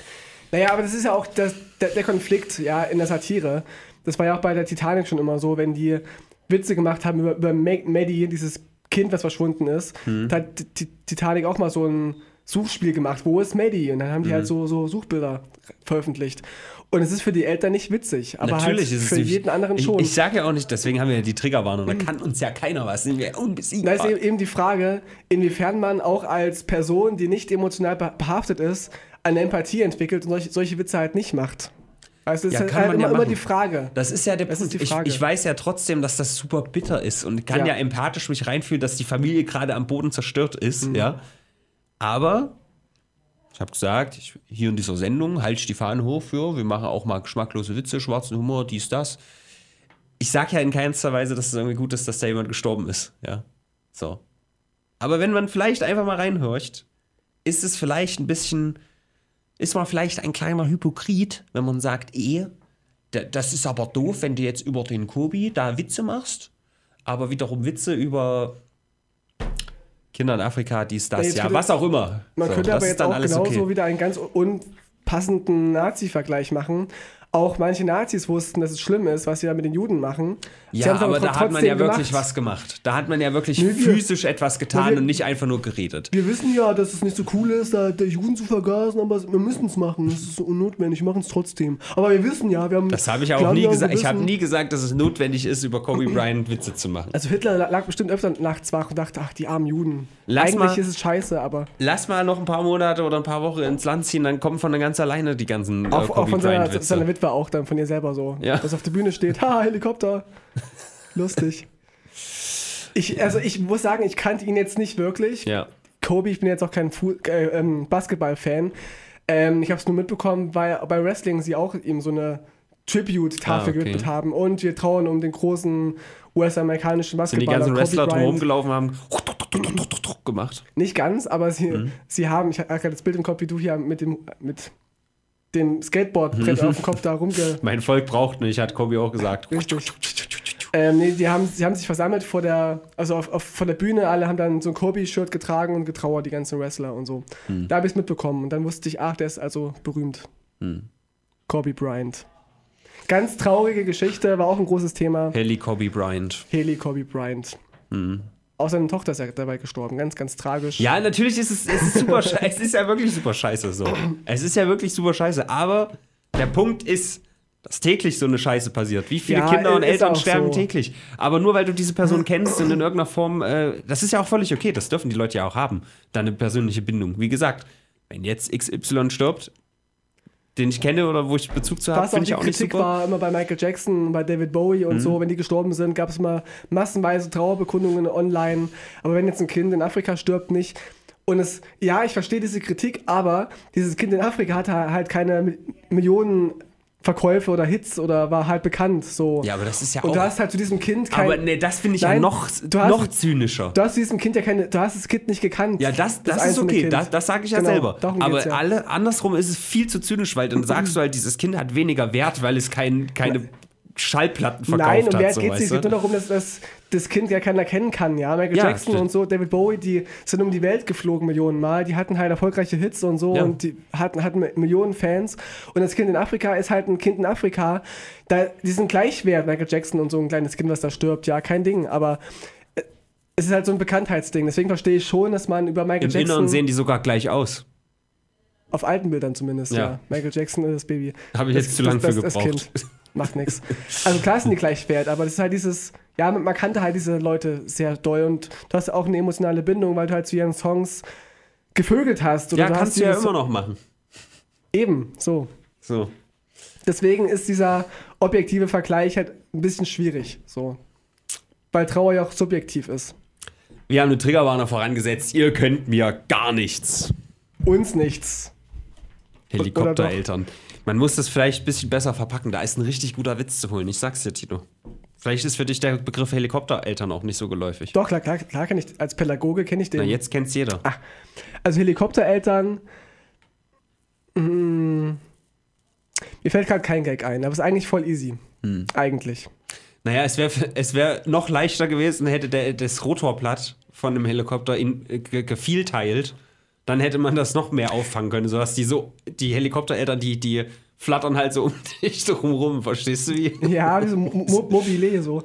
Naja, aber das ist ja auch der Konflikt in der Satire. Das war ja auch bei der Titanic schon immer so, wenn die Witze gemacht haben über Maddie, dieses Kind, was verschwunden ist. Da hat die Titanic auch mal so ein Suchspiel gemacht, wo ist Maddie? Und dann haben die halt so Suchbilder veröffentlicht. Und es ist für die Eltern nicht witzig, aber natürlich halt für jeden anderen schon. Ich sage ja auch nicht, deswegen haben wir ja die Triggerwarnung, da kann uns ja keiner was, sind wir unbesiegbar. Da ist eben die Frage, inwiefern man auch als Person, die nicht emotional behaftet ist, eine Empathie entwickelt und solche Witze halt nicht macht. Also das ist halt immer die Frage. Das ist ja der Punkt. Ich weiß ja trotzdem, dass das super bitter ist und kann ja empathisch mich reinfühlen, dass die Familie gerade am Boden zerstört ist, ja. Aber ich habe gesagt, hier in dieser Sendung halte ich die Fahnen hoch für, wir machen auch mal geschmacklose Witze, schwarzen Humor, dies, das. Ich sage ja in keinster Weise, dass es irgendwie gut ist, dass da jemand gestorben ist, ja. So. Aber wenn man vielleicht einfach mal reinhorcht, ist man vielleicht ein kleiner Hypokrit, wenn man sagt, das ist aber doof, wenn du jetzt über den Kobi da Witze machst, aber wiederum Witze über Kinder in Afrika, dies, das, was auch immer. Man könnte aber jetzt auch genauso wieder einen ganz unpassenden Nazi-Vergleich machen. auch manche Nazis wussten, dass es schlimm ist, was sie da mit den Juden machen. Sie Ja, haben's aber da hat man ja trotzdem wirklich gemacht. was gemacht. Da hat man ja wirklich Nee, physisch etwas getan wir- und nicht einfach nur geredet. Wir wissen ja, dass es nicht so cool ist, da die Juden zu vergasen, aber wir müssen es machen. Das ist so unnotwendig, wir machen es trotzdem. Aber wir wissen ja, wir haben... Das habe ich wir auch haben nie ja gesagt. Ich habe Gewissen. nie gesagt, dass es notwendig ist, über Kobe Bryant Witze zu machen. Also Hitler lag bestimmt öfter nachts wach und dachte, ach, die armen Juden. Lass Eigentlich mal- ist es scheiße, aber... Lass mal noch ein paar Monate oder ein paar Wochen ins Land ziehen, dann kommen von ganz alleine die ganzen Auch Kobe von Bryant seiner Witze. Witwe auch dann, von ihr selber so. Ja. Dass auf der Bühne steht, ha, Helikopter. Lustig. Ich muss sagen, ich kannte ihn jetzt nicht wirklich. Ja. Kobe, ich bin jetzt auch kein Basketball-Fan. Ich habe es nur mitbekommen, weil bei Wrestling sie auch ihm so eine Tribute-Tafel okay. gewidmet haben. Und wir trauern um den großen US-amerikanischen Sind die Basketballer ganzen Wrestler Kobe drum Bryant. rumgelaufen haben gemacht. Nicht ganz, aber sie haben, ich habe gerade das Bild im Kopf, wie du hier mit dem Skateboardbrett auf dem Kopf da Mein Volk braucht mich, hat Kobe auch gesagt. Richtig. Nee, sie haben sich versammelt vor der Bühne, alle haben dann so ein Kobe-Shirt getragen und getrauert, die ganzen Wrestler und so. Da habe ich es mitbekommen und dann wusste ich, ach, der ist also berühmt. Kobe Bryant. Ganz traurige Geschichte, war auch ein großes Thema. Haley Kobe Bryant. Haley Kobe Bryant. Auch seine Tochter ist ja dabei gestorben, ganz, ganz tragisch. Ja, natürlich ist es super scheiße. Es ist ja wirklich super scheiße so. Es ist ja wirklich super scheiße. Aber der Punkt ist, dass täglich so eine Scheiße passiert. Wie viele Ja, Kinder und ist Eltern auch sterben so. täglich. Aber nur weil du diese Person kennst und in irgendeiner Form, das ist ja auch völlig okay. Das dürfen die Leute ja auch haben. Deine persönliche Bindung. Wie gesagt, wenn jetzt XY stirbt, den ich kenne oder wo ich Bezug zu habe, Was auch finde die ich auch nicht Kritik super. war, immer bei Michael Jackson, bei David Bowie und so, wenn die gestorben sind, gab es immer massenweise Trauerbekundungen online. Aber wenn jetzt ein Kind in Afrika stirbt, nicht. Und ich verstehe diese Kritik, aber dieses Kind in Afrika hatte halt keine Millionen Verkäufe oder Hits oder war halt bekannt. So. Ja, aber das ist ja und auch... du hast halt zu diesem Kind kein... Aber ne, das finde ich ja Nein, noch du hast- zynischer. Du hast zu diesem Kind ja du hast das Kind nicht gekannt. Ja, das ist einzelne okay, Kind. das sage ich ja Genau, selber. darum Aber geht's ja. andersrum ist es viel zu zynisch, weil dann sagst du halt, dieses Kind hat weniger Wert, weil es keine Schallplatten verkauft Nein, um hat. Wert So, geht es nicht. Es weißt geht du? nur darum, dass das Kind ja keiner kennen kann. Ja? Michael Ja, Jackson stimmt. und so, David Bowie, die sind um die Welt geflogen Millionen Mal. Die hatten halt erfolgreiche Hits und so Ja. und die hatten Millionen Fans. Und das Kind in Afrika ist halt ein Kind in Afrika. Die sind gleichwert, Michael Jackson und so ein kleines Kind, was da stirbt. Ja, kein Ding. Aber es ist halt so ein Bekanntheitsding. Deswegen verstehe ich schon, dass man über Michael Im Jackson... Inneren sehen die sogar gleich aus. Auf alten Bildern zumindest, Ja. ja. Michael Jackson ist das Baby. Habe ich jetzt zu lang für Das gebraucht. Kind. Macht nichts. Also klar sind die gleich wert, aber das ist halt dieses, ja, man kannte halt diese Leute sehr doll und du hast auch eine emotionale Bindung, weil du halt zu ihren Songs gevögelt hast. Oder Ja, du kannst hast du ja dieses- immer noch machen. Eben, so. So. Deswegen ist dieser objektive Vergleich halt ein bisschen schwierig, so. Weil Trauer ja auch subjektiv ist. Wir haben eine Triggerwarnung vorangesetzt. Ihr könnt mir gar nichts. Uns nichts. Helikoptereltern. Man muss das vielleicht ein bisschen besser verpacken. Da ist ein richtig guter Witz zu holen. Ich sag's dir, Tino. Vielleicht ist für dich der Begriff Helikoptereltern auch nicht so geläufig. Doch, klar kenne ich, als Pädagoge kenne ich den. Na, jetzt kennt's jeder. Also Helikoptereltern, mir fällt gerade kein Gag ein, aber es ist eigentlich voll easy. Eigentlich. Naja, es wär noch leichter gewesen, hätte das Rotorblatt von einem Helikopter gevielteilt. Dann hätte man das noch mehr auffangen können, sodass die Helikoptereltern, die flattern halt so um dich rum, verstehst du wie? Ja, wie so Mobile so.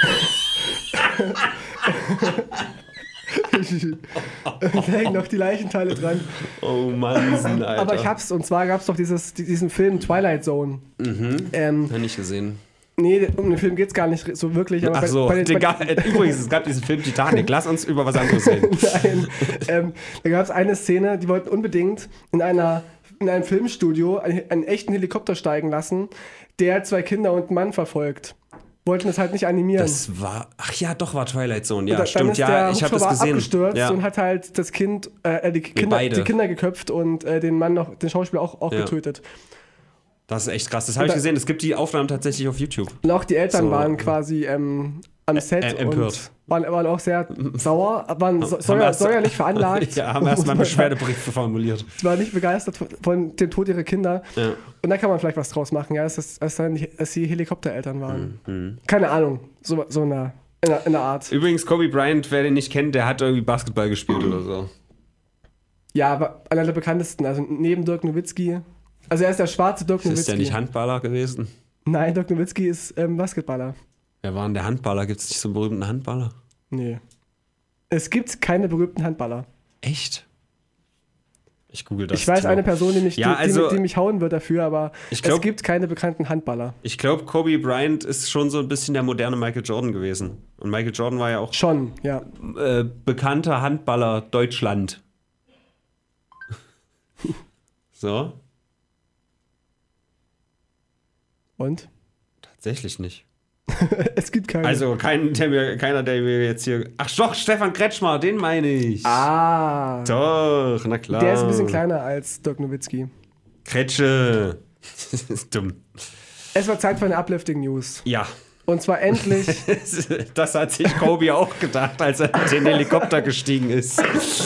Da hängen noch die Leichenteile dran. Oh Mann, Alter. Aber ich hab's, und zwar gab's doch diesen Film Twilight Zone. Hab nicht gesehen. Nee, um den Film geht's gar nicht so wirklich. Aber Ach so, übrigens, es gab diesen Film Titanic. Lass uns über was anderes reden. Nein, da gab es eine Szene, die wollten unbedingt in einem Filmstudio einen echten Helikopter steigen lassen, der 2 Kinder und einen Mann verfolgt. Wollten das halt nicht animieren. Das war, ach ja, doch, war Twilight Zone. Ja, Dann stimmt, ist ja, der ich habe das Hubschrauber gesehen. abgestürzt Ja. und hat halt das Kind, die beide. Kinder geköpft und den Mann noch, den Schauspieler auch Ja. getötet. Das ist echt krass. Das habe ich gesehen. Es gibt die Aufnahmen tatsächlich auf YouTube. Und auch die Eltern So. waren quasi am Set empört. und waren auch sehr sauer, waren Haben erst- säuerlich veranlagt. Ja, haben erstmal Beschwerdebriefe formuliert. Ich war nicht begeistert von dem Tod ihrer Kinder. Ja. Und da kann man vielleicht was draus machen, ja, dass sie Helikoptereltern waren. Mhm. Keine Ahnung, so in der Art. Übrigens, Kobe Bryant, wer den nicht kennt, der hat irgendwie Basketball gespielt oder so. Ja, aber einer der bekanntesten, also neben Dirk Nowitzki, Also er ist der schwarze Dirk Nowitzki. Ist der nicht Handballer gewesen? Nein, Dirk Nowitzki ist Basketballer. Wer war denn der Handballer? Gibt es nicht so einen berühmten Handballer? Nee. Es gibt keine berühmten Handballer. Echt? Ich google das. Ich weiß Timo. eine Person, die mich, die mich hauen wird dafür, aber es gibt keine bekannten Handballer. Ich glaube, Kobe Bryant ist schon so ein bisschen der moderne Michael Jordan gewesen. Und Michael Jordan war ja auch schon, ja. Bekannter Handballer Deutschland. So. Und? Tatsächlich nicht. Es gibt keinen. Also keiner, der mir jetzt hier... Ach doch, Stefan Kretschmer, den meine ich. Ah. Doch, na klar. Der ist ein bisschen kleiner als Dirk Nowitzki. Kretsche. Das ist dumm. Es war Zeit für eine Uplifting News. Ja. Und zwar endlich... Das hat sich Kobe auch gedacht, als er in den Helikopter gestiegen ist.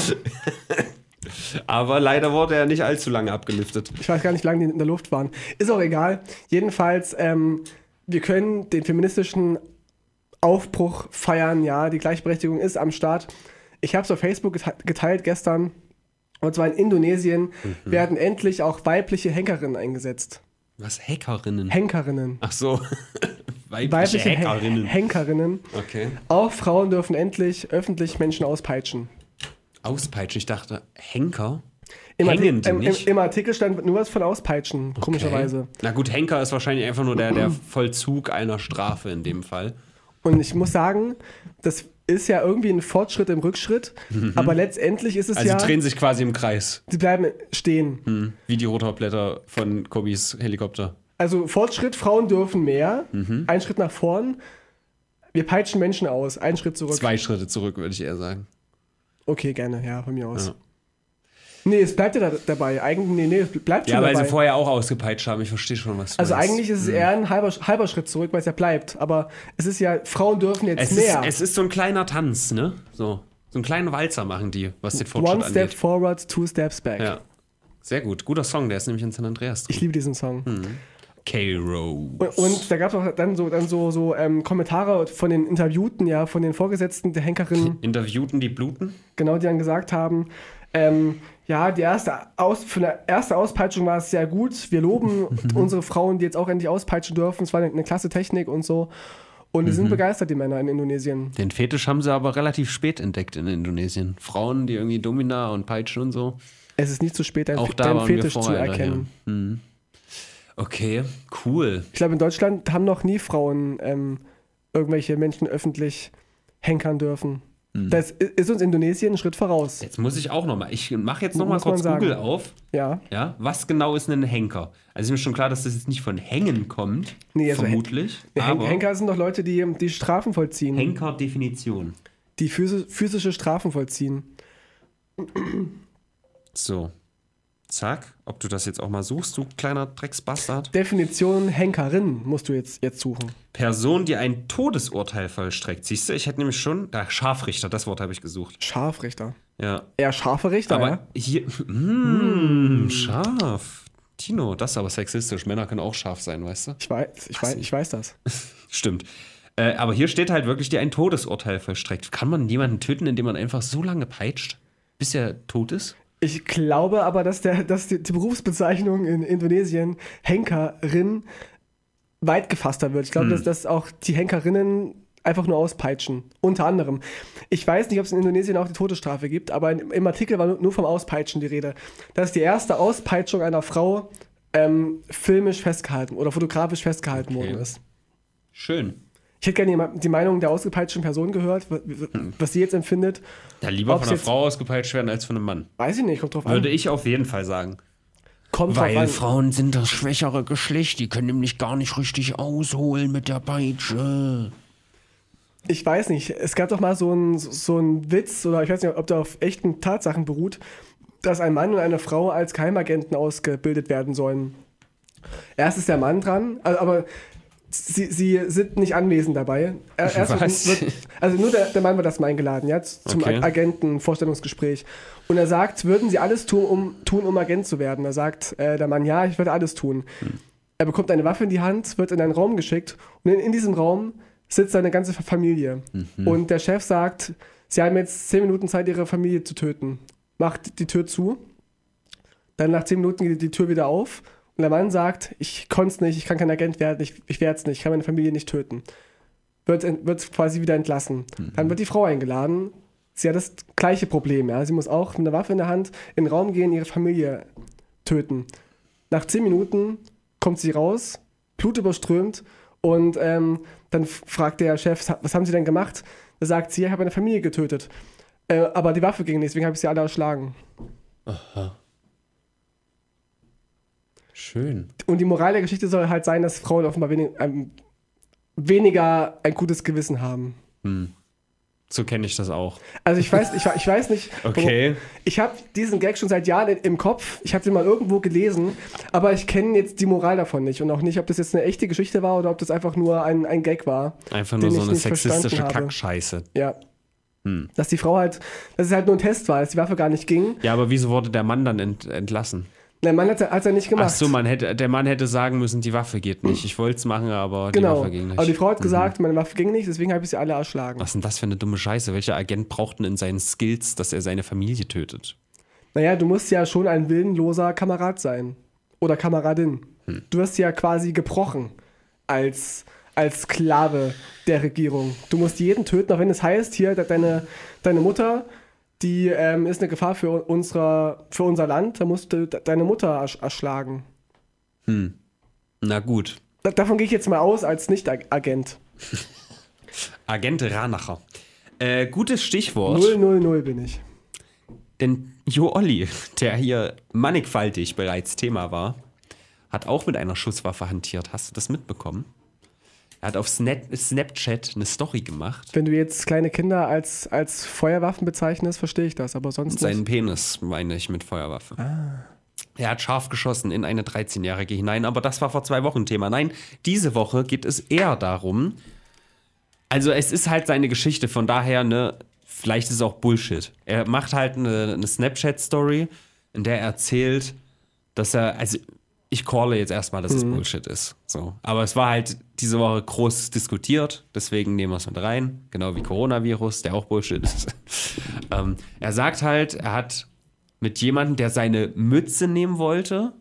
Aber leider wurde er nicht allzu lange abgeliftet. Ich weiß gar nicht, wie lange die in der Luft waren. Ist auch egal. Jedenfalls, wir können den feministischen Aufbruch feiern. Ja, die Gleichberechtigung ist am Start. Ich habe es auf Facebook geteilt gestern. Und zwar in Indonesien werden endlich auch weibliche Henkerinnen eingesetzt. Was? Hackerinnen? Henkerinnen. Ach so. Weibliche Hackerinnen. Henkerinnen. Okay. Auch Frauen dürfen endlich öffentlich Menschen auspeitschen. Auspeitschen? Ich dachte, Henker? Im Artikel stand nur was von Auspeitschen, komischerweise. Na gut, Henker ist wahrscheinlich einfach nur der Vollzug einer Strafe in dem Fall. Und ich muss sagen, das ist ja irgendwie ein Fortschritt im Rückschritt, aber letztendlich ist es also sie drehen sich quasi im Kreis. Sie bleiben stehen. Wie die Rotorblätter von Kobis Helikopter. Also Fortschritt, Frauen dürfen mehr, ein Schritt nach vorn. Wir peitschen Menschen aus, einen Schritt zurück. 2 Schritte zurück, würde ich eher sagen. Okay, gerne, ja, von mir aus. Ja. Nee, es bleibt ja dabei. Eigentlich, es bleibt schon dabei. Ja, weil sie vorher auch ausgepeitscht haben. Ich verstehe schon, was du Also meinst. eigentlich ist es eher ein halber Schritt zurück, weil es ja bleibt. Aber es ist ja, Frauen dürfen jetzt mehr. Es ist so ein kleiner Tanz, ne? So einen kleinen Walzer machen die, was den Fortschritt angeht. 1 step forward, 2 steps back. Ja. Sehr gut. Guter Song, der ist nämlich in San Andreas drin. Ich liebe diesen Song. K-Rose. Und da gab es auch dann so Kommentare von den Interviewten, ja, von den Vorgesetzten der Henkerinnen. Interviewten, die bluten? Genau, die dann gesagt haben, ja, die erste Auspeitschung war es sehr gut. Wir loben unsere Frauen, die jetzt auch endlich auspeitschen dürfen. Es war eine klasse Technik und so. Und die sind begeistert, die Männer in Indonesien. Den Fetisch haben sie aber relativ spät entdeckt in Indonesien. Frauen, die irgendwie Domina und peitschen und so. Es ist nicht zu spät, deinen Fetisch zu erkennen. Okay, cool. Ich glaube, in Deutschland haben noch nie Frauen irgendwelche Menschen öffentlich henkern dürfen. Das ist uns Indonesien einen Schritt voraus. Jetzt muss ich auch nochmal, ich mache jetzt nochmal kurz Google auf. Ja. Was genau ist ein Henker? Also ist mir schon klar, dass das jetzt nicht von Hängen kommt, also vermutlich. Henker sind doch Leute, die Strafen vollziehen. Henker-Definition. Die physische Strafen vollziehen. So. Zack, ob du das jetzt auch mal suchst, du kleiner Drecksbastard. Definition Henkerin musst du jetzt suchen. Person, die ein Todesurteil vollstreckt. Siehst du, ich hätte nämlich schon, Scharfrichter, das Wort habe ich gesucht. Scharfrichter. Ja. Eher scharfe Richter, aber ja? hier, scharf. Tino, das ist aber sexistisch. Männer können auch scharf sein, weißt du? Ich weiß das. Stimmt. Aber hier steht halt wirklich, die ein Todesurteil vollstreckt. Kann man jemanden töten, indem man einfach so lange peitscht, bis er tot ist? Ich glaube aber, dass die Berufsbezeichnung in Indonesien Henkerin weit gefasster wird. Ich glaube, dass auch die Henkerinnen einfach nur auspeitschen. Unter anderem. Ich weiß nicht, ob es in Indonesien auch die Todesstrafe gibt, aber im Artikel war nur vom Auspeitschen die Rede. Das ist die erste Auspeitschung einer Frau filmisch festgehalten oder fotografisch festgehalten worden ist. Schön. Ich hätte gerne die Meinung der ausgepeitschten Person gehört, was sie jetzt empfindet. Ja, lieber von einer Frau ausgepeitscht werden als von einem Mann. Weiß ich nicht, kommt drauf an. Würde ich auf jeden Fall sagen. Weil Frauen sind das schwächere Geschlecht, die können nämlich gar nicht richtig ausholen mit der Peitsche. Ich weiß nicht, es gab doch mal so einen Witz, oder ich weiß nicht, ob der auf echten Tatsachen beruht, dass ein Mann und eine Frau als Geheimagenten ausgebildet werden sollen. Erst ist der Mann dran, aber sie sind nicht anwesend dabei. Also nur der Mann wird erstmal eingeladen, ja, zum Agenten-Vorstellungsgespräch. Und er sagt, würden sie alles tun, um Agent zu werden? Da sagt der Mann, ja, ich würde alles tun. Er bekommt eine Waffe in die Hand, wird in einen Raum geschickt und in diesem Raum sitzt seine ganze Familie. Und der Chef sagt, sie haben jetzt 10 Minuten Zeit, ihre Familie zu töten. Macht die Tür zu. Dann nach 10 Minuten geht die Tür wieder auf. Und Und der Mann sagt, ich konnte es nicht, ich kann kein Agent werden, ich werde es nicht, ich kann meine Familie nicht töten. Wird quasi wieder entlassen. Dann wird die Frau eingeladen. Sie hat das gleiche Problem. Ja? Sie muss auch mit einer Waffe in der Hand in den Raum gehen, ihre Familie töten. Nach 10 Minuten kommt sie raus, blutüberströmt und dann fragt der Chef, was haben Sie denn gemacht? Da sagt sie, ich habe eine Familie getötet. Aber die Waffe ging nicht, deswegen habe ich sie alle erschlagen. Aha. Schön. Und die Moral der Geschichte soll halt sein, dass Frauen offenbar weniger ein gutes Gewissen haben. So kenne ich das auch. Also ich weiß nicht. Okay. Ich habe diesen Gag schon seit Jahren im Kopf. Ich habe den mal irgendwo gelesen, aber ich kenne jetzt die Moral davon nicht und auch nicht, ob das jetzt eine echte Geschichte war oder ob das einfach nur ein Gag war. Einfach nur so eine sexistische Kackscheiße. Ja. Dass die Frau dass es halt nur ein Test war, dass die Waffe gar nicht ging. Ja, aber wieso wurde der Mann dann entlassen? Der Mann hat er nicht gemacht. Ach so, der Mann hätte sagen müssen, die Waffe geht nicht. Ich wollte es machen, aber die Waffe ging nicht. Aber die Frau hat gesagt, meine Waffe ging nicht, deswegen habe ich sie alle erschlagen. Was ist denn das für eine dumme Scheiße? Welcher Agent braucht denn in seinen Skills, dass er seine Familie tötet? Naja, du musst ja schon ein willenloser Kamerad sein. Oder Kameradin. Du wirst ja quasi gebrochen als Sklave der Regierung. Du musst jeden töten, auch wenn es heißt, hier, deine Mutter, die ist eine Gefahr für unser Land, da musst du deine Mutter erschlagen. Na gut. Davon gehe ich jetzt mal aus als Nicht-Agent. Agent Ranacher. Gutes Stichwort. 000 bin ich. Denn Jo Olli, der hier mannigfaltig bereits Thema war, hat auch mit einer Schusswaffe hantiert. Hast du das mitbekommen? Er hat auf Snapchat eine Story gemacht. Wenn du jetzt kleine Kinder als Feuerwaffen bezeichnest, verstehe ich das, aber sonst nicht. Seinen Penis meine ich mit Feuerwaffe. Er hat scharf geschossen in eine 13-Jährige hinein, aber das war vor 2 Wochen Thema. Nein, diese Woche geht es eher darum, also es ist halt seine Geschichte, von daher, ne, vielleicht ist es auch Bullshit. Er macht halt eine Snapchat-Story, in der er erzählt, dass er, also ich calle jetzt erstmal, dass es Bullshit ist. So. Aber es war halt diese Woche groß diskutiert, deswegen nehmen wir es mit rein. Genau wie Coronavirus, der auch Bullshit ist. Er sagt halt, er hat mit jemandem, der seine Mütze nehmen wollte,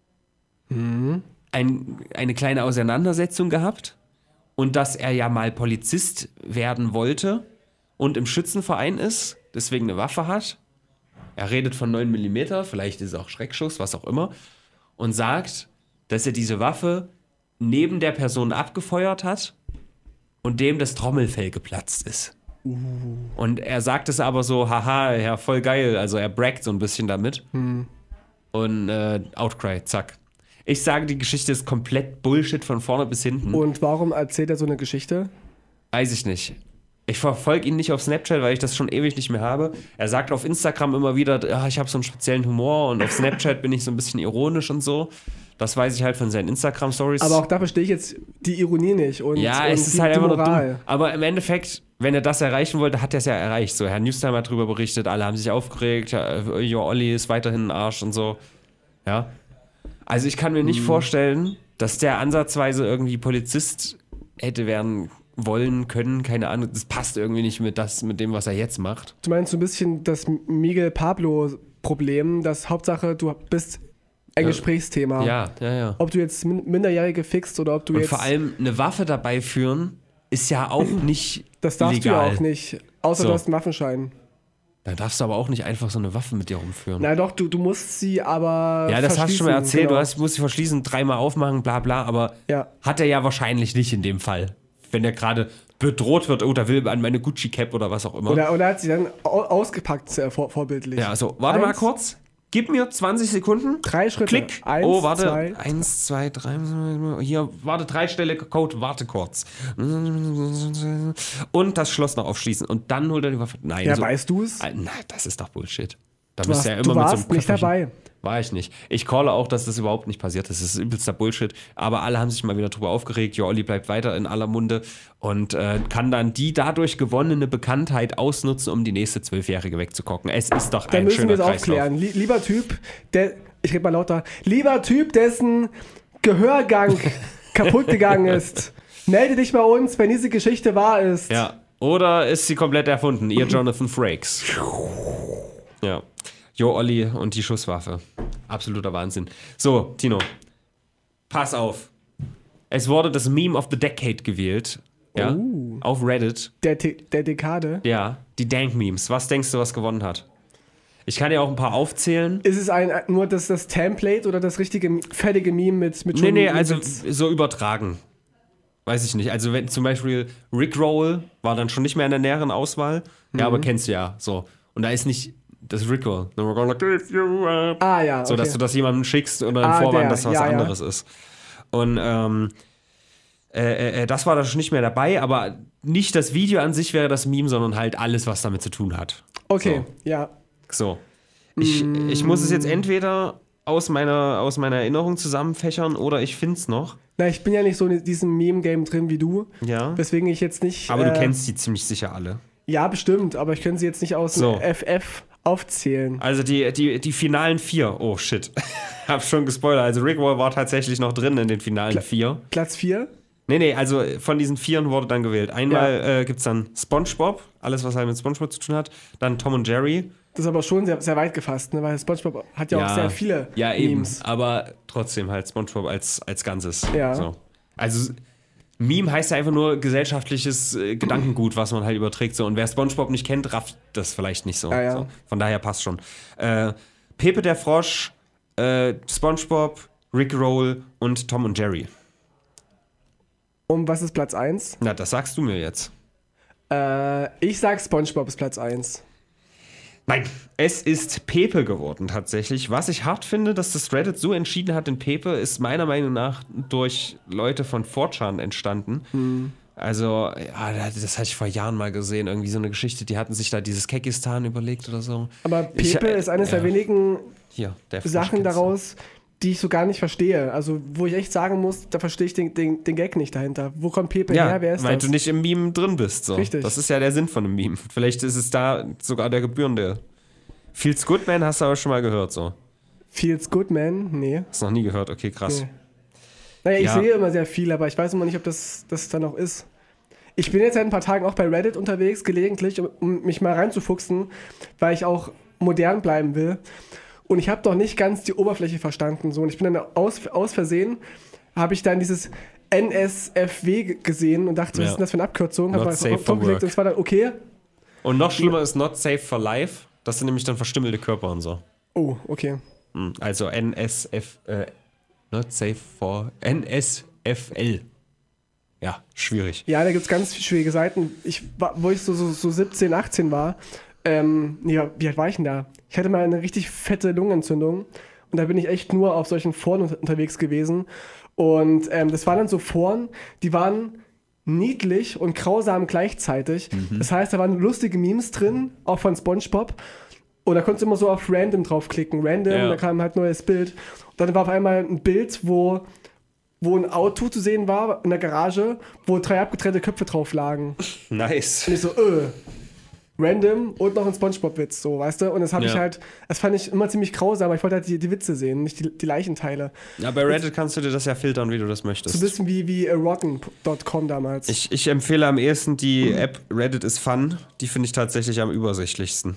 eine kleine Auseinandersetzung gehabt und dass er ja mal Polizist werden wollte und im Schützenverein ist, deswegen eine Waffe hat. Er redet von 9 mm, vielleicht ist es auch Schreckschuss, was auch immer. Und sagt, dass er diese Waffe neben der Person abgefeuert hat und dem das Trommelfell geplatzt ist. Und er sagt es aber so, haha, ja, voll geil. Also er braggt so ein bisschen damit. Und Outcry, zack. Ich sage, die Geschichte ist komplett Bullshit von vorne bis hinten. Und warum erzählt er so eine Geschichte? Weiß ich nicht. Ich verfolge ihn nicht auf Snapchat, weil ich das schon ewig nicht mehr habe. Er sagt auf Instagram immer wieder, ja, ich habe so einen speziellen Humor und auf Snapchat bin ich so ein bisschen ironisch und so. Das weiß ich halt von seinen Instagram-Stories. Aber auch da verstehe ich jetzt die Ironie nicht. Ja, es ist halt einfach nur dumm. Aber im Endeffekt, wenn er das erreichen wollte, hat er es ja erreicht. So, Herr Newstime hat drüber berichtet, alle haben sich aufgeregt, Jo Olli ist weiterhin ein Arsch und so. Ja. Also ich kann mir nicht vorstellen, dass der ansatzweise irgendwie Polizist hätte werden wollen, können, keine Ahnung. Das passt irgendwie nicht mit dem, was er jetzt macht. Du meinst so ein bisschen das Miguel Pablo-Problem, dass Hauptsache du bist ein Gesprächsthema. Ja. Ob du jetzt Minderjährige fixt oder ob du und jetzt... vor allem eine Waffe dabei führen, ist ja auch nicht das darfst legal. Du ja auch nicht, außer du hast einen Waffenschein. Dann darfst du aber auch nicht einfach so eine Waffe mit dir rumführen. Na doch, du musst sie aber ja, das hast du schon mal erzählt. Genau. Du musst sie verschließen, 3-mal aufmachen, bla bla, aber hat er ja wahrscheinlich nicht in dem Fall. Wenn er gerade bedroht wird, oh, da will an meine Gucci-Cap oder was auch immer. Oder hat sie dann ausgepackt, vorbildlich. Ja, so, warte mal kurz. Gib mir 20 Sekunden. 3 Schritte. Klick. 1, oh, warte. 2. 1, 2, 3. Hier, warte, 3-stellige Code, warte kurz. Und das Schloss noch aufschließen. Und dann holt er die Waffe. Nein. Ja, weißt du es? Nein, das ist doch Bullshit. Da Du bist ja immer warst mit so einem nicht dabei. War ich nicht. Ich calle auch, dass das überhaupt nicht passiert ist. Das ist übelster Bullshit. Aber alle haben sich mal wieder drüber aufgeregt. Jo Olli bleibt weiter in aller Munde und kann dann die dadurch gewonnene Bekanntheit ausnutzen, um die nächste 12-Jährige wegzukocken. Es ist doch ein schöner Kreislauf. Da müssen wir es aufklären. Lieber Typ, ich rede mal lauter, lieber Typ, dessen Gehörgang kaputt gegangen ist, melde dich bei uns, wenn diese Geschichte wahr ist. Ja. Oder ist sie komplett erfunden? Ihr Jonathan Frakes. Ja. Jo Olli und die Schusswaffe. Absoluter Wahnsinn. So, Tino, Pass auf. Es wurde das Meme of the Decade gewählt. Ja, auf Reddit. Der Dekade. Ja, die Dank-Memes. Was denkst du, was gewonnen hat? Ich kann dir auch ein paar aufzählen. Ist es nur das Template oder das richtige, fertige Meme mit schon... Nee, also so übertragen. Weiß ich nicht. Also wenn zum Beispiel Rickroll war dann schon nicht mehr in der näheren Auswahl. Ja, aber kennst du ja. So. Und da ist nicht das Rickroll. ja, so, okay. dass du das jemandem schickst oder einen Vorwand, dass was anderes ist. Und das war da schon nicht mehr dabei, aber nicht das Video an sich wäre das Meme, sondern halt alles, was damit zu tun hat. Okay, ja. So. Ich muss es jetzt entweder aus meiner Erinnerung zusammenfächern oder ich finde es noch. Na, ich bin ja nicht so in diesem Meme-Game drin wie du. Ja. Weswegen ich jetzt nicht... Aber du kennst die ziemlich sicher alle. Ja, bestimmt, aber ich könnte sie jetzt nicht aus dem FF aufzählen. Also die finalen 4. Oh, shit. Hab schon gespoilert. Also Rickroll war tatsächlich noch drin in den finalen 4. Platz 4? Nee, also von diesen 4 wurde dann gewählt. Einmal gibt es dann SpongeBob, alles, was halt mit SpongeBob zu tun hat. Dann Tom und Jerry. Das ist aber schon sehr, sehr weit gefasst, ne? Weil SpongeBob hat ja auch sehr viele Memes. Eben, aber trotzdem halt SpongeBob als Ganzes. Ja. So. Also Meme heißt ja einfach nur gesellschaftliches Gedankengut, was man halt überträgt. So. Und wer SpongeBob nicht kennt, rafft das vielleicht nicht so. Ja. So. Von daher passt schon. Pepe der Frosch, SpongeBob, Rickroll und Tom und Jerry. Und was ist Platz 1? Na, das sagst du mir jetzt. Ich sag SpongeBob ist Platz 1. Nein, es ist Pepe geworden tatsächlich. Was ich hart finde, dass das Reddit so entschieden hat, denn Pepe ist meiner Meinung nach durch Leute von 4chan entstanden. Also, ja, das hatte ich vor Jahren mal gesehen. Irgendwie so eine Geschichte, die hatten sich da dieses Kekistan überlegt oder so. Aber Pepe ist eines der wenigen Sachen daraus, die ich so gar nicht verstehe. Also, wo ich echt sagen muss, da verstehe ich den Gag nicht dahinter. Wo kommt Pepe her? Wer ist weil das? du nicht im Meme drin bist. So. Richtig. Das ist ja der Sinn von einem Meme. Vielleicht ist es da sogar der gebührende. Feels Good Man hast du aber schon mal gehört, so. Feels Good Man? Nee. Hast noch nie gehört? Okay, krass. Nee. Naja, ich sehe immer sehr viel, aber ich weiß immer nicht, ob das dann auch ist. Ich bin jetzt seit ein paar Tagen auch bei Reddit unterwegs, gelegentlich, um mich mal reinzufuchsen, weil ich auch modern bleiben will. Und ich habe doch nicht ganz die Oberfläche verstanden. So. Und ich bin dann aus Versehen, habe ich dann dieses NSFW gesehen und dachte, was ist denn das für eine Abkürzung? Habe mal draufgeklickt und es war dann okay. Und noch schlimmer ist Not Safe for Life. Das sind nämlich dann verstümmelte Körper und so. Oh, okay. Also Not Safe for NSFL. Ja, schwierig. Ja, da gibt es ganz schwierige Seiten. Wo ich so 17, 18 war, wie alt war ich denn da? Ich hatte mal eine richtig fette Lungenentzündung und da bin ich echt nur auf solchen Foren unterwegs gewesen. Und das waren dann so Foren, die waren niedlich und grausam gleichzeitig. Das heißt, da waren lustige Memes drin, auch von SpongeBob. Und da konntest du immer so auf Random draufklicken. Da kam halt ein neues Bild. Und dann war auf einmal ein Bild, wo ein Auto zu sehen war in der Garage, wo 3 abgetrennte Köpfe drauf lagen. Nice. Und ich so, random und noch ein SpongeBob-Witz, so, weißt du? Und das das fand ich immer ziemlich grausam, aber ich wollte halt die Witze sehen, nicht die Leichenteile. Ja, bei Reddit kannst du dir das ja filtern, wie du das möchtest. So ein bisschen wie rotten.com damals. Ich empfehle am ehesten die App Reddit is Fun. Die finde ich tatsächlich am übersichtlichsten.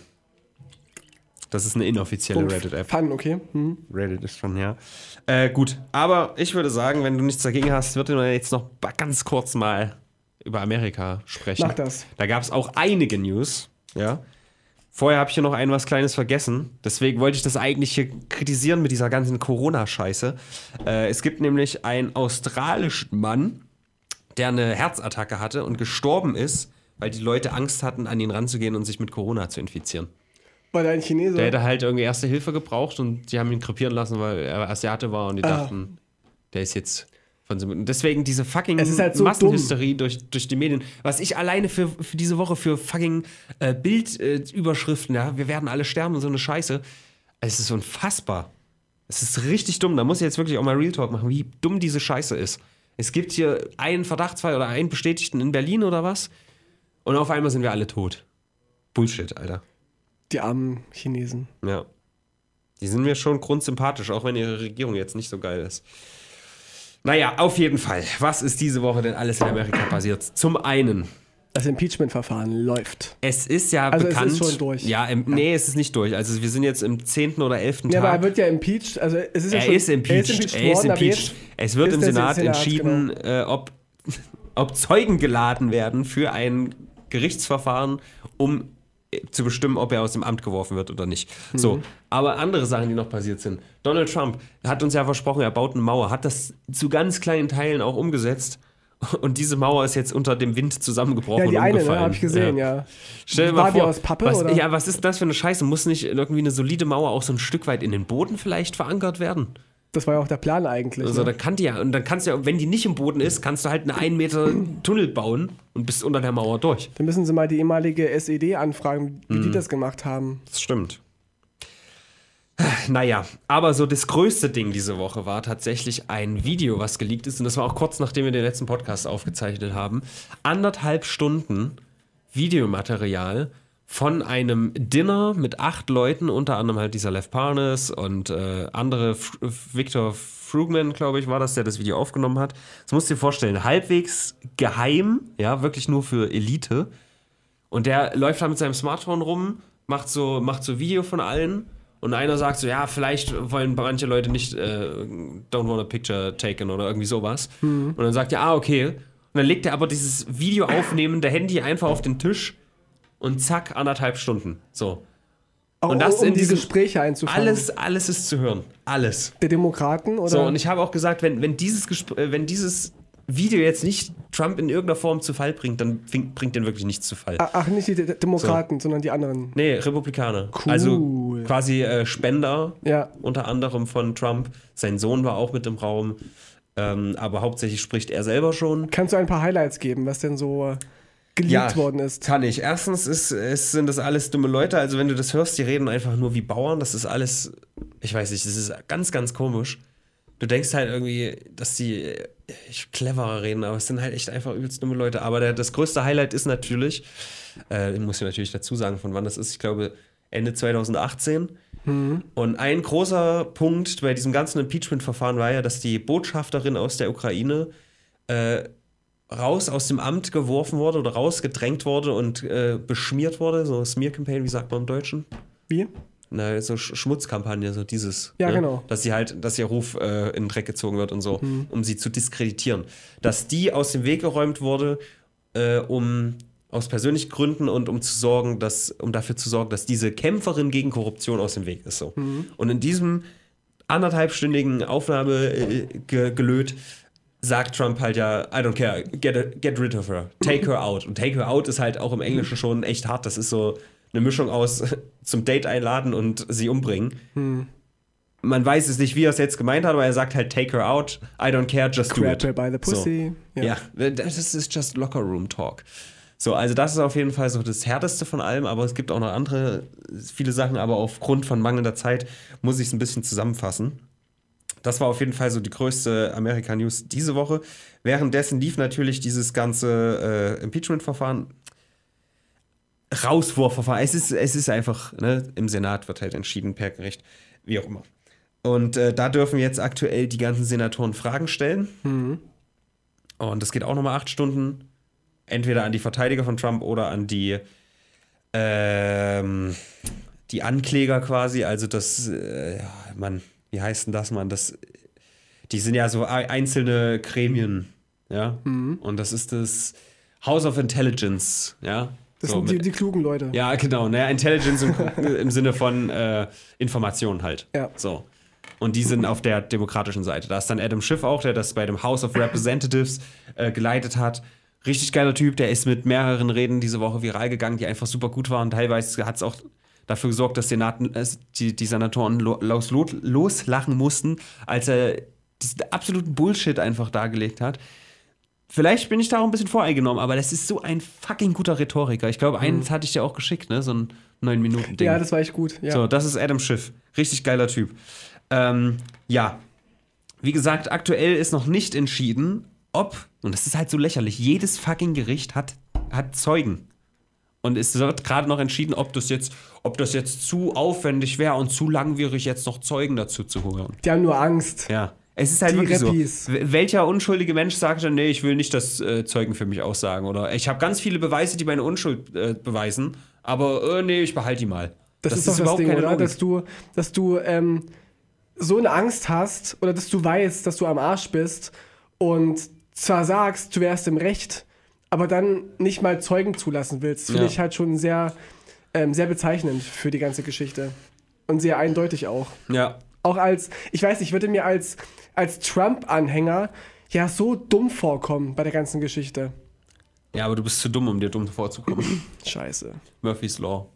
Das ist eine inoffizielle Reddit-App. Fun, okay. Reddit ist Fun, ja. Gut, aber ich würde sagen, wenn du nichts dagegen hast, würde man jetzt noch ganz kurz mal über Amerika sprechen. Mach das. Da gab es auch einige News, ja. Vorher habe ich hier noch was Kleines vergessen. Deswegen wollte ich das eigentlich hier kritisieren mit dieser ganzen Corona-Scheiße. Es gibt nämlich einen australischen Mann, der eine Herzattacke hatte und gestorben ist, weil die Leute Angst hatten, an ihn ranzugehen und sich mit Corona zu infizieren. War der ein Chinese? Der hätte halt irgendwie Erste Hilfe gebraucht und die haben ihn krepieren lassen, weil er Asiate war und die dachten, der ist jetzt von so. Deswegen diese fucking halt so Massenhysterie durch die Medien. Was ich alleine für diese Woche für fucking Bildüberschriften, ja, wir werden alle sterben und so eine Scheiße. Es ist unfassbar. Es ist richtig dumm. Da muss ich jetzt wirklich auch mal Real Talk machen, wie dumm diese Scheiße ist. Es gibt hier einen Verdachtsfall oder einen Bestätigten in Berlin oder was und auf einmal sind wir alle tot. Bullshit, Alter. Die armen Chinesen. Ja. Die sind mir schon grundsympathisch, auch wenn ihre Regierung jetzt nicht so geil ist. Naja, auf jeden Fall. Was ist diese Woche denn alles in Amerika passiert? Zum einen Das Impeachment-Verfahren läuft. Es ist ja Also bekannt. es ist schon durch. Ja, nee, es ist nicht durch. Also wir sind jetzt im 10. oder 11. Tag. Ja, aber er wird ja impeached. Also es ist ja Er schon, ist impeached. Er ist impeached. Es wird im Senat entschieden, ob Zeugen geladen werden für ein Gerichtsverfahren, um zu bestimmen, ob er aus dem Amt geworfen wird oder nicht. So, aber andere Sachen, die noch passiert sind. Donald Trump hat uns ja versprochen, er baut eine Mauer, hat das zu ganz kleinen Teilen auch umgesetzt. Und diese Mauer ist jetzt unter dem Wind zusammengebrochen Ja, die und eine, umgefallen. ne, habe ich gesehen, ja. Stell dir mal War die vor, aus Pappe, was, oder? ja, was ist das für eine Scheiße? Muss nicht irgendwie eine solide Mauer auch so ein Stück weit in den Boden vielleicht verankert werden? Das war ja auch der Plan eigentlich. Also ne? da kann die ja, und dann kannst du ja, wenn die nicht im Boden ist, kannst du halt einen 1 Meter Tunnel bauen und bist unter der Mauer durch. Dann müssen sie mal die ehemalige SED anfragen, wie die das gemacht haben. Das stimmt. Naja, aber so das größte Ding diese Woche war tatsächlich ein Video, was geleakt ist. Und das war auch kurz nachdem wir den letzten Podcast aufgezeichnet haben. 1,5 Stunden Videomaterial von einem Dinner mit 8 Leuten, unter anderem halt dieser Lev Parnas und andere, Victor Frugman, glaube ich, war das, der das Video aufgenommen hat. Das musst du dir vorstellen, halbwegs geheim, ja, wirklich nur für Elite. Und der läuft da mit seinem Smartphone rum, macht so Video von allen. Und einer sagt so, ja, vielleicht wollen manche Leute nicht don't want a picture taken oder irgendwie sowas. Und dann sagt er, okay. Und dann legt er aber dieses Video aufnehmende Handy einfach auf den Tisch und zack, 1,5 Stunden. So. Auch Und das um in die diesem- Gespräche einzufangen. Alles ist zu hören. Alles. Der Demokraten oder? So, und ich habe auch gesagt, wenn dieses Video jetzt nicht Trump in irgendeiner Form zu Fall bringt, dann bringt den wirklich nichts zu Fall. Ach, nicht die Demokraten, sondern die anderen. Nee, Republikaner. Cool. Also quasi Spender, Ja. unter anderem von Trump. Sein Sohn war auch mit im Raum. Aber hauptsächlich spricht er selber schon. Kannst du ein paar Highlights geben, was denn so geleakt worden ist? Kann ich. Erstens sind das alles dumme Leute. Also wenn du das hörst, die reden einfach nur wie Bauern. Das ist alles, ich weiß nicht, das ist ganz, ganz komisch. Du denkst halt irgendwie, dass die cleverer reden, aber es sind halt echt einfach übelst dumme Leute. Aber das größte Highlight ist natürlich, ich muss ja natürlich dazu sagen, von wann das ist, ich glaube Ende 2018. Und ein großer Punkt bei diesem ganzen Impeachment-Verfahren war ja, dass die Botschafterin aus der Ukraine raus aus dem Amt geworfen wurde oder rausgedrängt wurde und beschmiert wurde. So Smear-Campaign, wie sagt man im Deutschen? Wie? Na, so Schmutzkampagne, so dieses. Ja, ne? genau. Dass ihr Ruf in den Dreck gezogen wird und so, um sie zu diskreditieren. Dass die aus dem Weg geräumt wurde, aus persönlichen Gründen und um dafür zu sorgen, dass diese Kämpferin gegen Korruption aus dem Weg ist. So. Und in diesem 1,5-stündigen Aufnahme gelöt, sagt Trump halt ja, I don't care, get rid of her, take her out. Und take her out ist halt auch im Englischen schon echt hart. Das ist so eine Mischung aus zum Date einladen und sie umbringen. Man weiß es nicht, wie er es jetzt gemeint hat, aber er sagt halt, take her out, I don't care, just do it. Grab her by the pussy. So. Ja, das ist just locker room talk. So, also das ist auf jeden Fall so das Härteste von allem, aber es gibt auch noch viele Sachen, aber aufgrund von mangelnder Zeit muss ich es ein bisschen zusammenfassen. Das war auf jeden Fall so die größte Amerika-News diese Woche. Währenddessen lief natürlich dieses ganze Impeachment-Verfahren, Rauswurfverfahren. Es ist einfach, ne, im Senat wird halt entschieden per Gericht, wie auch immer. Und da dürfen jetzt aktuell die ganzen Senatoren Fragen stellen. Und das geht auch nochmal 8 Stunden. Entweder an die Verteidiger von Trump oder an die Ankläger quasi. Also das, wie heißt denn das, Mann? Die sind ja so einzelne Gremien, ja. Und das ist das House of Intelligence, ja. Das so sind die klugen Leute. Ja, genau. Ne? Intelligence im Sinne von Information halt. Ja. So. Und die sind auf der demokratischen Seite. Da ist dann Adam Schiff auch, der das bei dem House of Representatives geleitet hat. Richtig geiler Typ, der ist mit mehreren Reden diese Woche viral gegangen, die einfach super gut waren. Teilweise hat es auch dafür gesorgt, dass die Senatoren loslachen mussten, als er diesen absoluten Bullshit einfach dargelegt hat. Vielleicht bin ich da auch ein bisschen voreingenommen, aber das ist so ein fucking guter Rhetoriker. Ich glaube, eins hatte ich dir auch geschickt, ne? So ein 9-Minuten-Ding. Ja, das war echt gut. Ja. So, das ist Adam Schiff. Richtig geiler Typ. Ja. Wie gesagt, aktuell ist noch nicht entschieden, ob, und das ist halt so lächerlich, jedes fucking Gericht hat Zeugen. Und es wird gerade noch entschieden, ob das jetzt zu aufwendig wäre und zu langwierig, jetzt noch Zeugen dazu zu holen. Die haben nur Angst. Ja. Es ist halt Die wirklich Rappis. so. Welcher unschuldige Mensch sagt dann, nee, ich will nicht, dass Zeugen für mich aussagen? Oder ich habe ganz viele Beweise, die meine Unschuld beweisen, aber nee, ich behalte die mal. Das ist doch das Ding, oder? Dass du so eine Angst hast oder dass du weißt, dass du am Arsch bist und zwar sagst, du wärst im Recht, aber dann nicht mal Zeugen zulassen willst. Finde ich halt schon sehr, sehr bezeichnend für die ganze Geschichte. Und sehr eindeutig auch. Ja. Auch ich weiß nicht, ich würde mir als Trump-Anhänger ja so dumm vorkommen bei der ganzen Geschichte. Ja, aber du bist zu dumm, um dir dumm vorzukommen. Scheiße. Murphy's Law.